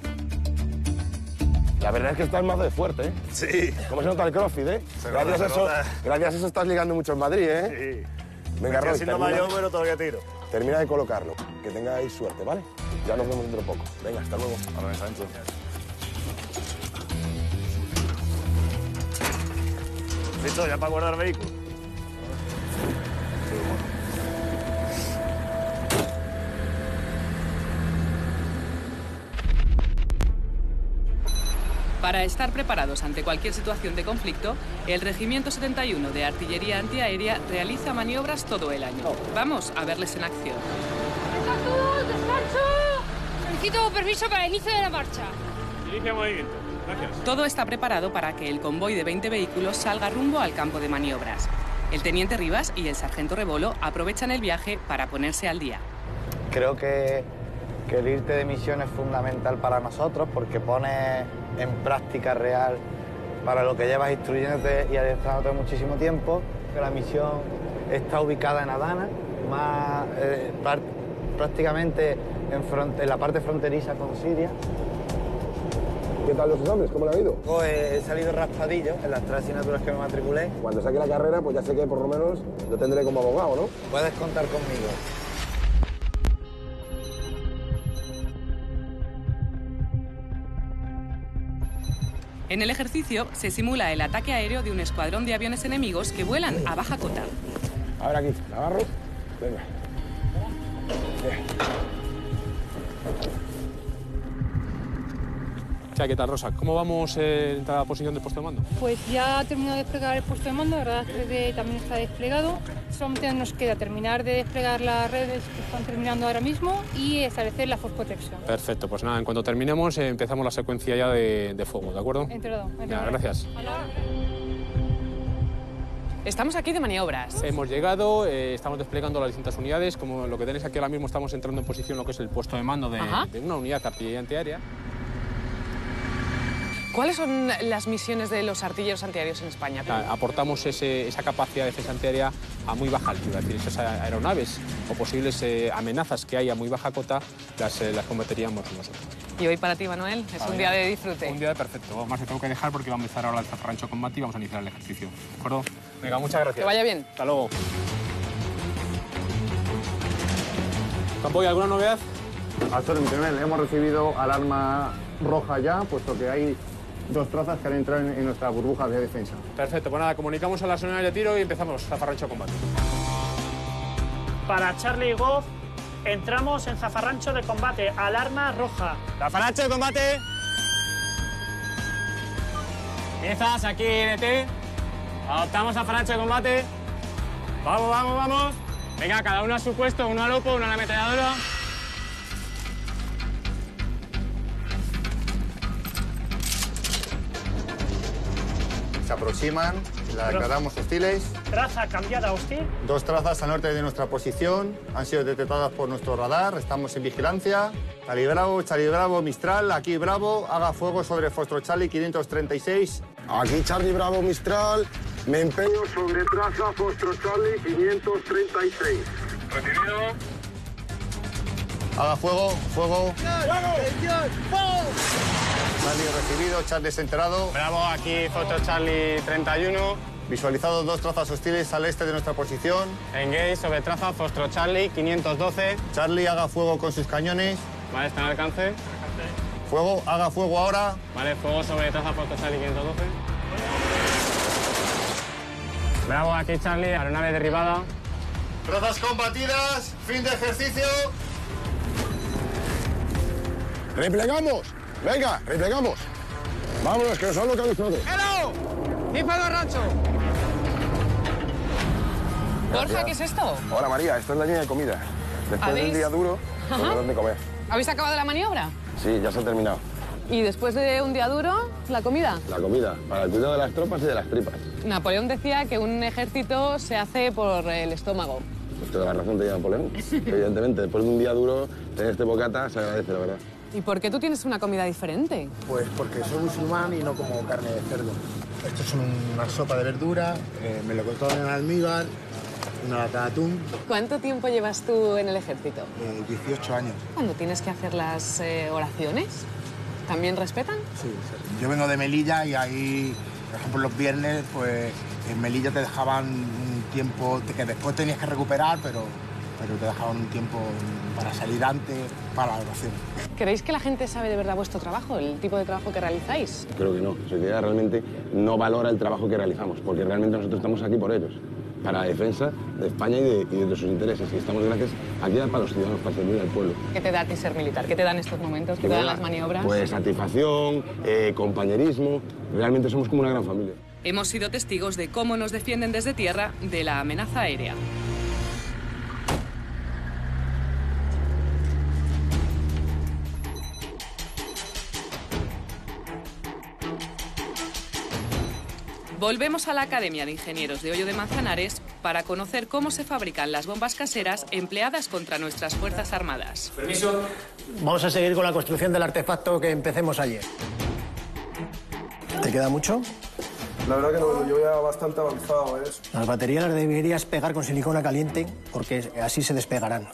La verdad es que estás más de fuerte, ¿eh? Sí. ¿Cómo se nota el crossfit, eh? Se Gracias, nota, a se eso, nota. gracias a eso estás ligando mucho en Madrid, ¿eh? Sí. Venga, Me Roy, siendo termina, mayor, pero todavía tiro. termina de colocarlo. Que tengáis suerte, ¿vale? Ya nos vemos dentro de poco. Venga, hasta luego. Ahora me Sancho. ¿Listo? ¿Ya para guardar el vehículo? Para estar preparados ante cualquier situación de conflicto, el Regimiento setenta y uno de Artillería Antiaérea realiza maniobras todo el año. Vamos a verles en acción. ¡Está todo! ¡Descanso! Solicito permiso para el inicio de la marcha. Inicia movimiento. Gracias. Todo está preparado para que el convoy de veinte vehículos salga rumbo al campo de maniobras. El teniente Rivas y el sargento Rebolo aprovechan el viaje para ponerse al día. Creo que, que el irte de misión es fundamental para nosotros porque pone en práctica real para lo que llevas instruyéndote y adiestrándote muchísimo tiempo. Que la misión está ubicada en Adana, más eh, prácticamente en, front en la parte fronteriza con Siria. ¿Qué tal los exámenes? ¿Cómo le ha ido? He salido raspadillo en las tres asignaturas que me matriculé. Cuando saque la carrera, pues ya sé que por lo menos lo tendré como abogado, ¿no? Puedes contar conmigo. En el ejercicio se simula el ataque aéreo de un escuadrón de aviones enemigos que vuelan a baja cota. A ver aquí, la agarro. Venga. ¿Qué tal, Rosa? ¿Cómo vamos en la posición del puesto de mando? Pues ya ha terminado de desplegar el puesto de mando, la verdad tres D también está desplegado. Solamente nos queda terminar de desplegar las redes que están terminando ahora mismo y establecer la force protection. Perfecto, pues nada, en cuanto terminemos eh, empezamos la secuencia ya de, de fuego, ¿de acuerdo? Enterado. Nada, gracias. Estamos aquí de maniobras. Hemos llegado, eh, estamos desplegando las distintas unidades. Como lo que tenéis aquí ahora mismo, estamos entrando en posición lo que es el puesto de mando de, de una unidad de artillería antiaérea. ¿Cuáles son las misiones de los artilleros antiaéreos en España? Aportamos ese, esa capacidad de defensa antiaérea a muy baja altura, es decir, esas aeronaves o posibles eh, amenazas que hay a muy baja cota las, eh, las combateríamos nosotros. Y hoy para ti, Manuel, es un día de disfrute. Un día perfecto. Más te tengo que dejar porque vamos a empezar ahora el zafarrancho combate y vamos a iniciar el ejercicio. ¿De acuerdo? Venga, muchas gracias. Que vaya bien. Hasta luego. Campoy, ¿alguna novedad? Alto mi coronel, hemos recibido alarma roja ya, puesto que hay dos trazas que han entrado en, en nuestra burbuja de defensa. Perfecto, pues nada, comunicamos a las unidades de tiro y empezamos zafarrancho combate. Para Charlie Goff, entramos en zafarrancho de combate. Alarma roja. Zafarrancho de combate. Piezas aquí N T. Adoptamos zafarrancho de combate. Vamos, vamos, vamos. Venga, cada uno a su puesto, uno al lopo, uno a la ametralladora. Se aproximan, la declaramos hostiles. Traza cambiada hostil. Dos trazas al norte de nuestra posición han sido detectadas por nuestro radar. Estamos en vigilancia. Charlie Bravo, Charlie Bravo, Mistral, aquí Bravo, haga fuego sobre Foxtrot Charlie quinientos treinta y seis. Aquí Charlie Bravo, Mistral, me empeño sobre traza Foxtrot Charlie quinientos treinta y seis. Recibido. Haga fuego, fuego. Charlie recibido, Charlie desenterado. Bravo, aquí Foto Charlie treinta y uno. Visualizados dos trazas hostiles al este de nuestra posición. Engage sobre traza Foxtrot Charlie quinientos doce. Charlie haga fuego con sus cañones. Vale, está en alcance. Fuego, haga fuego ahora. Vale, fuego sobre traza Foxtrot Charlie quinientos doce. Bravo, aquí Charlie, aeronave derribada. Trazas combatidas, fin de ejercicio. ¡Replegamos! Venga, replegamos. Vámonos, que nos han localizado. ¡Hello! ¡Dípalo, Rancho! Borja, ¿qué es esto? Hola, María, esto es la línea de comida. Después del día duro, tenemos de comer. ¿Habéis acabado la maniobra? Sí, ya se ha terminado. ¿Y después de un día duro, la comida? La comida, para el cuidado de las tropas y de las tripas. Napoleón decía que un ejército se hace por el estómago. Pues toda la razón te lleva Napoleón. Evidentemente, después de un día duro, tener este bocata se agradece, la verdad. ¿Y por qué tú tienes una comida diferente? Pues porque soy musulmán y no como carne de cerdo. Esto es una sopa de verdura, eh, melocotón en almíbar, una lata de atún. ¿Cuánto tiempo llevas tú en el ejército? Eh, dieciocho años. Cuando tienes que hacer las eh, oraciones, ¿también respetan? Sí, sí. Yo vengo de Melilla y ahí, por ejemplo, los viernes, pues en Melilla te dejaban un tiempo que después tenías que recuperar, pero, pero te dejaban un tiempo para salir antes, para la oración. ¿Creéis que la gente sabe de verdad vuestro trabajo, el tipo de trabajo que realizáis? Creo que no. La sociedad realmente no valora el trabajo que realizamos, porque realmente nosotros estamos aquí por ellos, para la defensa de España y de, y de sus intereses. Y estamos gracias aquí para los ciudadanos, para servir al pueblo. ¿Qué te da a ti ser militar? ¿Qué te dan estos momentos? ¿Qué te dan las maniobras? Pues satisfacción, eh, compañerismo. Realmente somos como una gran familia. Hemos sido testigos de cómo nos defienden desde tierra de la amenaza aérea. Volvemos a la Academia de Ingenieros de Hoyo de Manzanares para conocer cómo se fabrican las bombas caseras empleadas contra nuestras Fuerzas Armadas. Permiso. Vamos a seguir con la construcción del artefacto que empecemos ayer. ¿Te queda mucho? La verdad que no, yo ya bastante avanzado, ¿eh? Las baterías las deberías pegar con silicona caliente porque así se despegarán.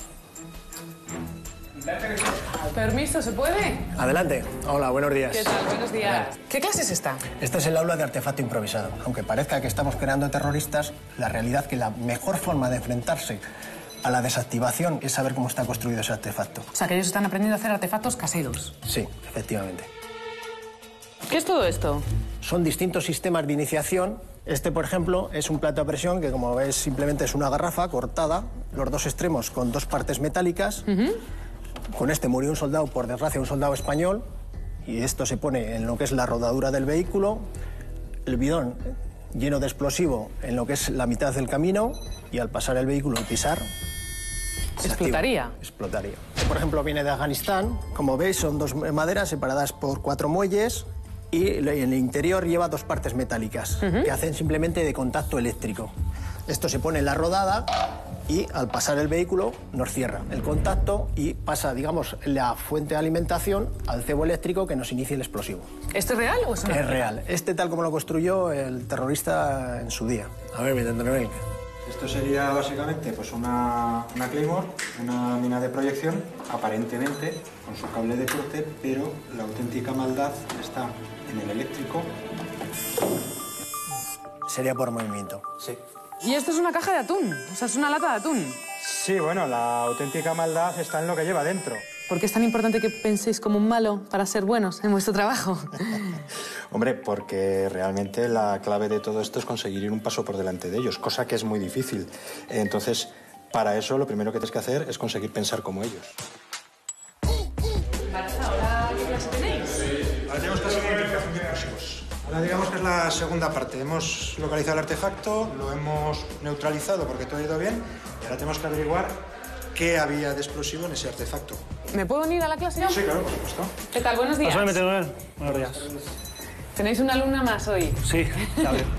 Permiso, ¿se puede? Adelante. Hola, buenos días. ¿Qué tal? Buenos días. ¿Qué clase es esta? Esta es el aula de artefacto improvisado. Aunque parezca que estamos creando terroristas, la realidad es que la mejor forma de enfrentarse a la desactivación es saber cómo está construido ese artefacto. O sea, que ellos están aprendiendo a hacer artefactos caseros. Sí, efectivamente. ¿Qué es todo esto? Son distintos sistemas de iniciación. Este, por ejemplo, es un plato a presión que, como ves, simplemente es una garrafa cortada, los dos extremos con dos partes metálicas. Uh-huh. Con este murió un soldado, por desgracia, un soldado español, y esto se pone en lo que es la rodadura del vehículo, el bidón lleno de explosivo en lo que es la mitad del camino, y al pasar el vehículo y pisar... ¿Explotaría? Activa. Explotaría. Por ejemplo, viene de Afganistán. Como veis, son dos maderas separadas por cuatro muelles, y en el interior lleva dos partes metálicas, uh-huh, que hacen simplemente de contacto eléctrico. Esto se pone en la rodada y al pasar el vehículo nos cierra el contacto y pasa, digamos, la fuente de alimentación al cebo eléctrico que nos inicia el explosivo. ¿Esto es real o es una Es real. Este tal como lo construyó el terrorista en su día. A ver, mi Tendronel. Esto sería básicamente pues una, una Claymore, una mina de proyección, aparentemente con su cable de corte, pero la auténtica maldad está en el eléctrico. Sería por movimiento. Sí. Y esto es una caja de atún, o sea, es una lata de atún. Sí, bueno, la auténtica maldad está en lo que lleva dentro. ¿Por qué es tan importante que penséis como un malo para ser buenos en vuestro trabajo? Hombre, porque realmente la clave de todo esto es conseguir ir un paso por delante de ellos, cosa que es muy difícil. Entonces, para eso lo primero que tienes que hacer es conseguir pensar como ellos. ¿Ahora qué clase tenéis? Sí, ahora tenemos clase de identificación de explosivos. Ahora digamos que es la segunda parte. Hemos localizado el artefacto, lo hemos neutralizado porque todo ha ido bien y ahora tenemos que averiguar qué había de explosivo en ese artefacto. ¿Me puedo unir a la clase ya? Sí, claro, por supuesto. ¿Qué tal? Buenos días. Buenos días. ¿Tenéis una alumna más hoy? Sí, está bien.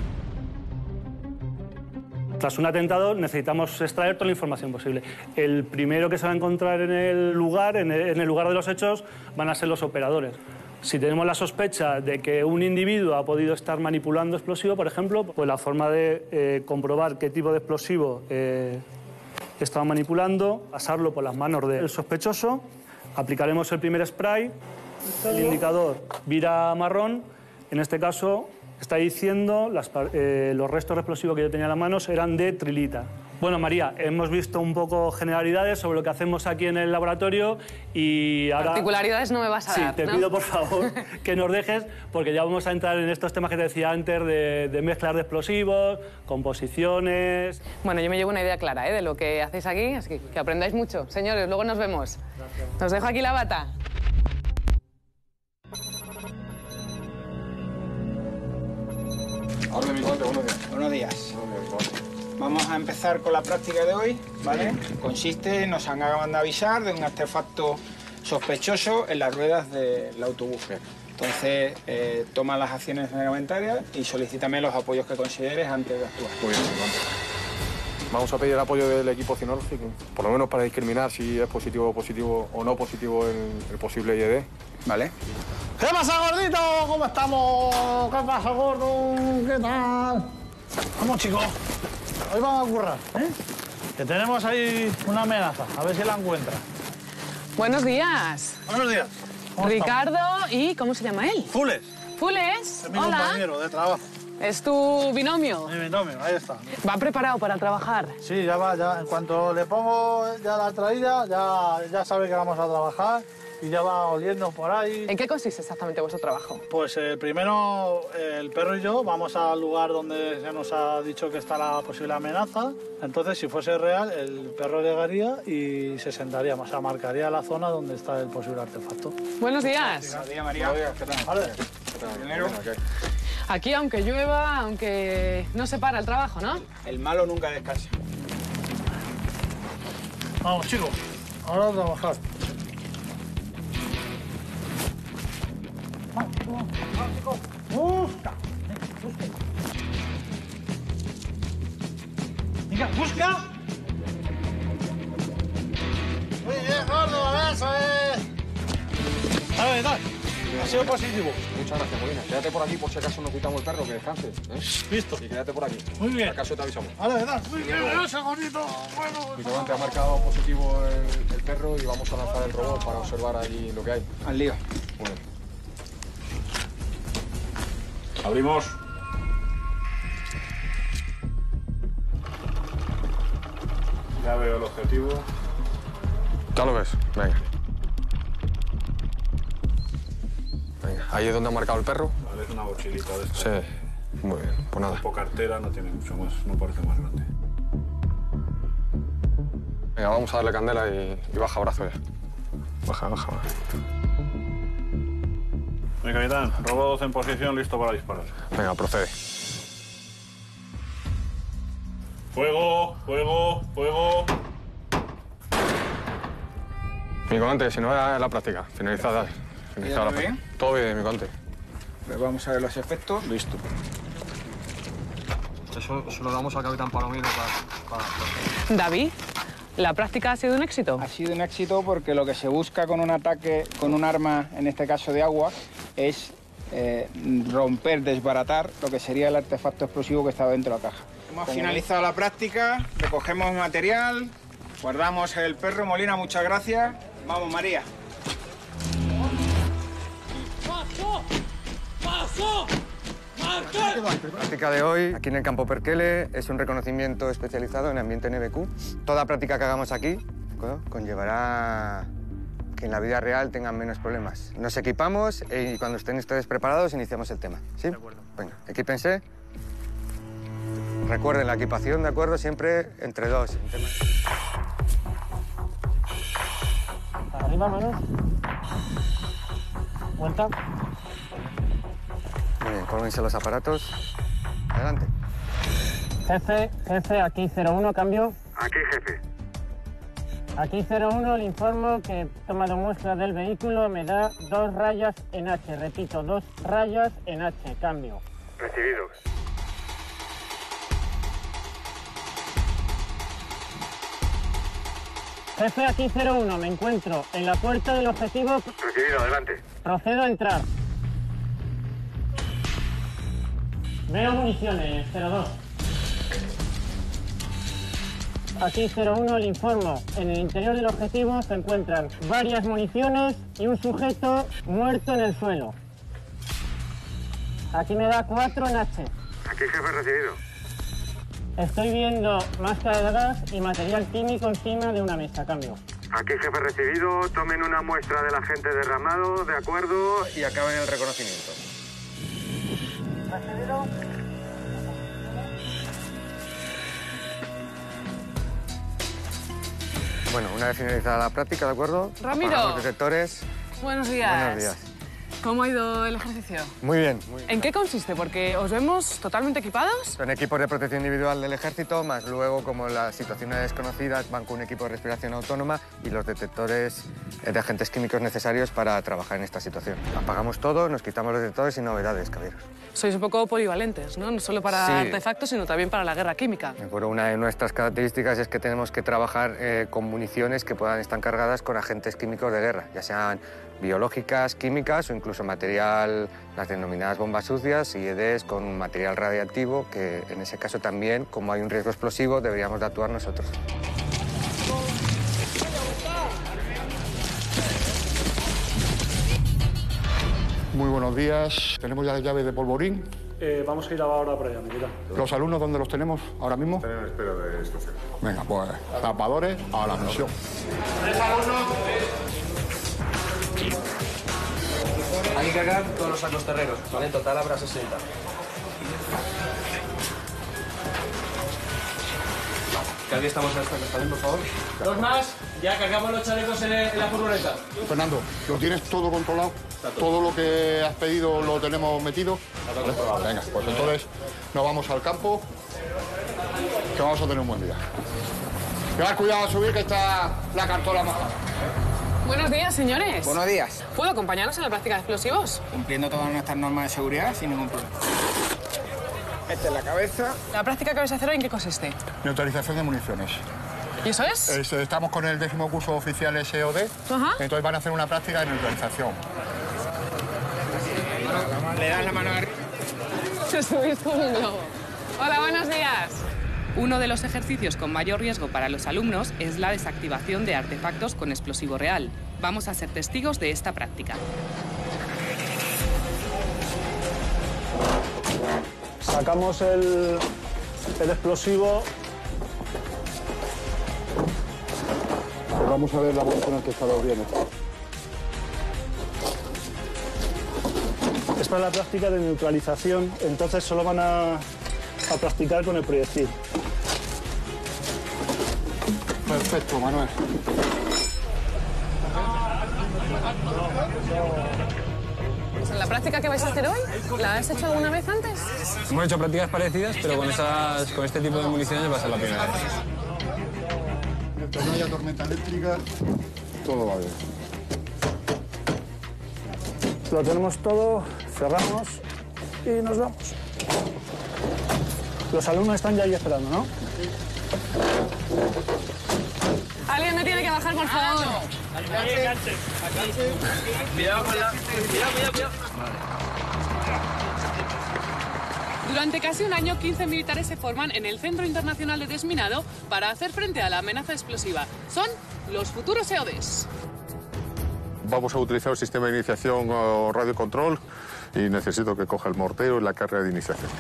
Tras un atentado necesitamos extraer toda la información posible. El primero que se va a encontrar en el lugar, en el, en el lugar de los hechos, van a ser los operadores. Si tenemos la sospecha de que un individuo ha podido estar manipulando explosivo, por ejemplo, pues la forma de eh, comprobar qué tipo de explosivo eh, estaba manipulando, pasarlo por las manos del sospechoso, aplicaremos el primer spray, el indicador vira marrón, en este caso está diciendo las, eh, los restos de explosivo que yo tenía en las manos eran de trilita. Bueno, María, hemos visto un poco generalidades sobre lo que hacemos aquí en el laboratorio y ahora... Particularidades no me vas a sí, dar, te ¿no? pido por favor que nos dejes, porque ya vamos a entrar en estos temas que te decía antes de, de mezclar de explosivos, composiciones... Bueno, yo me llevo una idea clara, ¿eh?, de lo que hacéis aquí, así que, que aprendáis mucho. Señores, luego nos vemos. Gracias. Os dejo aquí la bata. Hola, mi buenos días. Buenos días. Vamos a empezar con la práctica de hoy, ¿vale? Consiste, nos acaban de avisar de un artefacto sospechoso en las ruedas del autobús. Entonces, eh, toma las acciones reglamentarias y solicítame los apoyos que consideres antes de actuar. Muy bien, vamos a pedir el apoyo del equipo cinológico, por lo menos para discriminar si es positivo o positivo o no positivo el, el posible I E D. ¿Vale? ¿Qué pasa, gordito? ¿Cómo estamos? ¿Qué pasa, gordo? ¿Qué tal? Vamos, chicos. Hoy vamos a currar, ¿eh? Que tenemos ahí una amenaza. A ver si la encuentra. Buenos días. Buenos días. Ricardo, ¿y cómo se llama él? Fules. Fules. Es mi Hola. compañero de trabajo. ¿Es tu binomio? Mi binomio, ahí está. ¿Va preparado para trabajar? Sí, ya va, ya. En cuanto le pongo ya la traída, ya, ya sabe que vamos a trabajar y ya va oliendo por ahí. ¿En qué consiste exactamente vuestro trabajo? Pues eh, primero el perro y yo vamos al lugar donde se nos ha dicho que está la posible amenaza. Entonces, si fuese real, el perro llegaría y se sentaría, o sea, marcaría la zona donde está el posible artefacto. Buenos días. Buenos días, María. Buenos días, ¿qué tal? Vale. ¿Qué tal? Primero. Aquí, aunque llueva, aunque no se para el trabajo, ¿no? El malo nunca descansa. Vamos, chicos. Ahora a trabajar. Vamos, vamos, vamos, chicos. Busca. Venga, busca. Venga, busca. Muy bien, gordo, eso es. A ver, dale. Ha sido positivo. Muchas gracias, Molina. Quédate por aquí por si acaso nos quitamos el perro, que descanses. ¿eh? Listo. Y quédate por aquí. Muy bien. Si acaso te avisamos. Vale, dale. Muy bien, gracias, gordito. Bueno, Mi comandante ha marcado positivo el, el perro y vamos a lanzar el robot para observar ahí lo que hay. Al lío. Muy bien. Abrimos. Ya veo el objetivo. Ya lo ves. Venga. Venga, ahí es donde ha marcado el perro. Vale, es una mochilita de esta. Sí. Muy bien, pues nada. Tipo cartera, no tiene mucho más, no parece más grande. Venga, vamos a darle candela y, y baja brazo ya. Baja, baja, baja. Mi capitán, robot en posición, listo para disparar. Venga, procede. Fuego, fuego, fuego. Mi comandante, si no es la práctica, finalizada. finalizada la ¿Todo bien? práctica. Todo bien, mi comandante. Pues vamos a ver los efectos. Listo. Eso se lo damos al capitán Palomino para, para... David, ¿la práctica ha sido un éxito? Ha sido un éxito porque lo que se busca con un ataque, con un arma, en este caso de agua, es eh, romper, desbaratar lo que sería el artefacto explosivo que estaba dentro de la caja. Hemos finalizado la práctica, recogemos material, guardamos el perro. Molina, muchas gracias. Vamos, María. ¡Paso! ¡Paso! La práctica de hoy, aquí en el campo Perkele, es un reconocimiento especializado en ambiente N B Q. Toda práctica que hagamos aquí, ¿de acuerdo?, conllevará que en la vida real tengan menos problemas. Nos equipamos y cuando estén ustedes preparados iniciamos el tema. ¿Sí? De acuerdo. Venga, equípense. Recuerden la equipación, ¿de acuerdo? Siempre entre dos. Arriba, manos. Vuelta. Muy bien, cólmense los aparatos. Adelante. Jefe, jefe, aquí cero uno, cambio. Aquí, jefe. Aquí cero uno, le informo que he tomado muestra del vehículo, me da dos rayas en H. Repito, dos rayas en H, cambio. Recibido. Jefe, aquí cero uno, me encuentro en la puerta del objetivo. Recibido, adelante. Procedo a entrar. Veo municiones, cero dos. Aquí cero uno, le informo. En el interior del objetivo se encuentran varias municiones y un sujeto muerto en el suelo. Aquí me da cuatro en H. Aquí, jefe, recibido. Estoy viendo máscara de gas y material químico encima de una mesa. Cambio. Aquí, jefe, recibido. Tomen una muestra del agente derramado, de acuerdo, y acaben el reconocimiento. Recibido. Bueno, una vez finalizada la práctica, ¿de acuerdo? Ramiro. Apagamos los detectores. Buenos días. Buenos días. ¿Cómo ha ido el ejercicio? Muy bien. Muy bien. ¿En qué consiste? Porque os vemos totalmente equipados. Son equipos de protección individual del ejército, más luego, como las situaciones desconocidas, van con un equipo de respiración autónoma y los detectores de agentes químicos necesarios para trabajar en esta situación. Apagamos todo, nos quitamos los detectores y novedades, caballeros. Sois un poco polivalentes, ¿no? No solo para Sí. artefactos, sino también para la guerra química. Bueno, una de nuestras características es que tenemos que trabajar eh, con municiones que puedan estar cargadas con agentes químicos de guerra, ya sean biológicas, químicas o incluso material, las denominadas bombas sucias y I E Ds con material radiactivo, que en ese caso también, como hay un riesgo explosivo, deberíamos de actuar nosotros. Muy buenos días. Tenemos ya las llaves de polvorín. Eh, vamos a ir ahora por allá, mira. ¿Los alumnos dónde los tenemos ahora mismo? Están en espera de instrucción. Venga, pues tapadores a la misión. Tres alumnos. Hay que cargar todos los sacos terreros, ¿vale? En total habrá sesenta. Que aquí estamos en esta también, por favor. Dos más, ya cargamos los chalecos en, el, en la furgoneta. Fernando, ¿lo tienes todo controlado? ¿Todo lo que has pedido lo tenemos metido? ¿Vale? Venga, pues entonces nos vamos al campo, que vamos a tener un buen día. Llevad cuidado a subir, que está la cartola mojada. Buenos días, señores. Buenos días. ¿Puedo acompañarnos en la práctica de explosivos? Cumpliendo todas nuestras normas de seguridad sin ningún problema. Esta es la cabeza. ¿La práctica que vais a hacer hoy en qué consiste? Neutralización de municiones. ¿Y eso es? Es, estamos con el décimo curso oficial S O D, Ajá. entonces van a hacer una práctica de neutralización. Le das la mano arriba. Te subís como un globo. Hola, buenos días. Uno de los ejercicios con mayor riesgo para los alumnos es la desactivación de artefactos con explosivo real. Vamos a ser testigos de esta práctica. Sacamos el, el explosivo. Vamos a ver la posición en que está los bienes. Es para la práctica de neutralización, entonces solo van a, a practicar con el proyectil. Perfecto, Manuel. ¿La práctica que vais a hacer hoy, la has hecho alguna vez antes? Hemos hecho prácticas parecidas, pero con, esas, con este tipo de municiones va a ser la primera vez. Mientras no haya tormenta eléctrica, todo va bien. Lo tenemos todo, cerramos y nos vamos. Los alumnos están ya ahí esperando, ¿no? Alguien me tiene que bajar, por favor. Cuidado con la... Cuidado, cuidado, cuidado. Durante casi un año, quince militares se forman en el Centro Internacional de Desminado para hacer frente a la amenaza explosiva. Son los futuros E O Ds. Vamos a utilizar el sistema de iniciación o radiocontrol y necesito que coja el mortero y la carga de iniciación.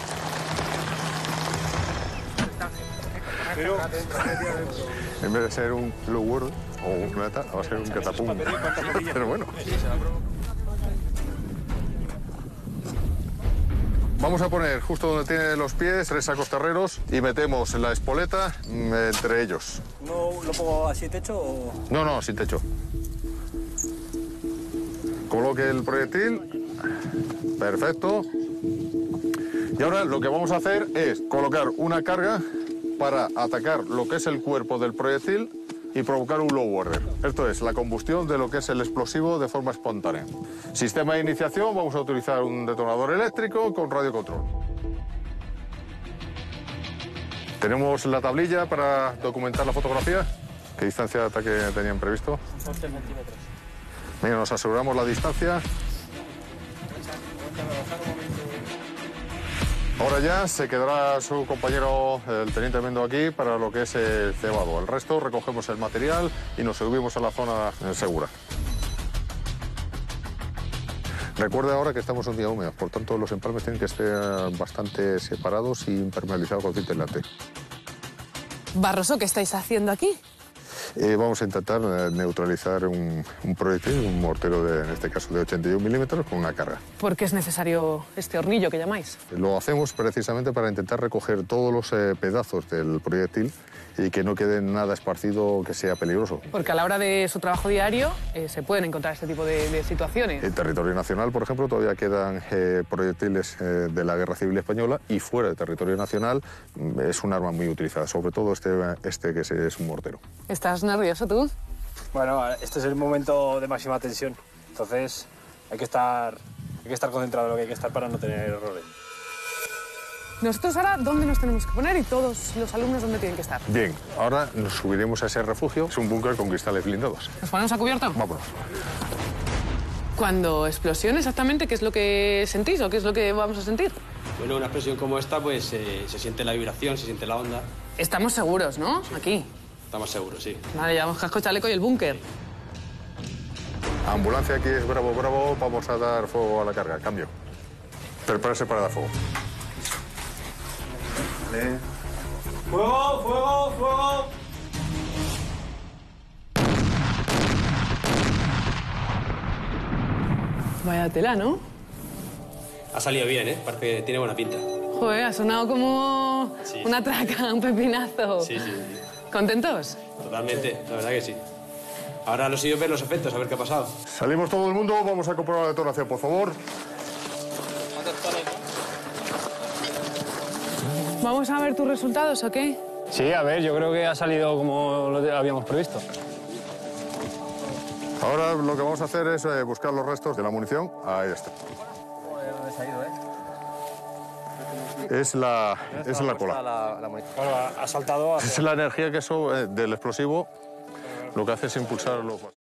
Pero... En vez de ser un low word o un plata, va a ser un catapum. Pero bueno. Vamos a poner justo donde tiene los pies tres sacos terreros y metemos la espoleta entre ellos. ¿No lo pongo así techo o...? No, no, sin techo. Coloque el proyectil. Perfecto. Y ahora lo que vamos a hacer es colocar una carga para atacar lo que es el cuerpo del proyectil y provocar un low order. Esto es la combustión de lo que es el explosivo de forma espontánea. Sistema de iniciación, vamos a utilizar un detonador eléctrico con radio control. Tenemos la tablilla para documentar la fotografía. ¿Qué distancia de ataque tenían previsto? once centímetros. Mira, nos aseguramos la distancia. Ahora ya se quedará su compañero, el teniente Mendo, aquí para lo que es el cebado. El resto recogemos el material y nos subimos a la zona segura. Recuerde ahora que estamos en un día húmedo, por tanto los empalmes tienen que estar bastante separados y impermeabilizados con cinta aislante. Barroso, ¿qué estáis haciendo aquí? Eh, vamos a intentar eh, neutralizar un, un proyectil, un mortero de, en este caso de ochenta y uno milímetros con una carga. ¿Por qué es necesario este hornillo que llamáis? Lo hacemos precisamente para intentar recoger todos los eh, pedazos del proyectil y que no quede nada esparcido que sea peligroso. Porque a la hora de su trabajo diario eh, se pueden encontrar este tipo de, de situaciones. En territorio nacional, por ejemplo, todavía quedan eh, proyectiles eh, de la Guerra Civil Española y fuera de territorio nacional mm, es un arma muy utilizada, sobre todo este, este que es un mortero. ¿Estás nervioso tú? Bueno, este es el momento de máxima tensión, entonces hay que estar, hay que estar concentrado en lo que hay que estar para no tener errores. Nosotros ahora, ¿dónde nos tenemos que poner y todos los alumnos dónde tienen que estar? Bien, ahora nos subiremos a ese refugio. Es un búnker con cristales blindados. ¿Nos ponemos a cubierto? Vámonos. Cuando explosión, exactamente, ¿qué es lo que sentís o qué es lo que vamos a sentir? Bueno, una explosión como esta, pues eh, se siente la vibración, se siente la onda. Estamos seguros, ¿no? Sí. Aquí. Estamos seguros, sí. Vale, llevamos casco, chaleco y el búnker. Ambulancia, aquí es Bravo, Bravo. Vamos a dar fuego a la carga. Cambio. Prepárese para dar fuego. Vale. ¡Fuego, fuego, fuego! Vaya tela, ¿no? Ha salido bien, ¿eh? Parece que tiene buena pinta. Joder, ha sonado como Sí, una sí. traca, un pepinazo. Sí, sí, sí. ¿Contentos? Totalmente, la verdad que sí. Ahora nos sido ver los efectos, a ver qué ha pasado. Salimos todo el mundo. Vamos a comprobar la detonación, por favor. ¿Vamos a ver tus resultados o qué? Sí, a ver, yo creo que ha salido como lo habíamos previsto. Ahora lo que vamos a hacer es eh, buscar los restos de la munición. Ahí está. ¿Dónde se ha ido, eh? Es la, es la cola. La, la claro, ha saltado hacia... Es la energía que eso, eh, del explosivo lo que hace es impulsar los...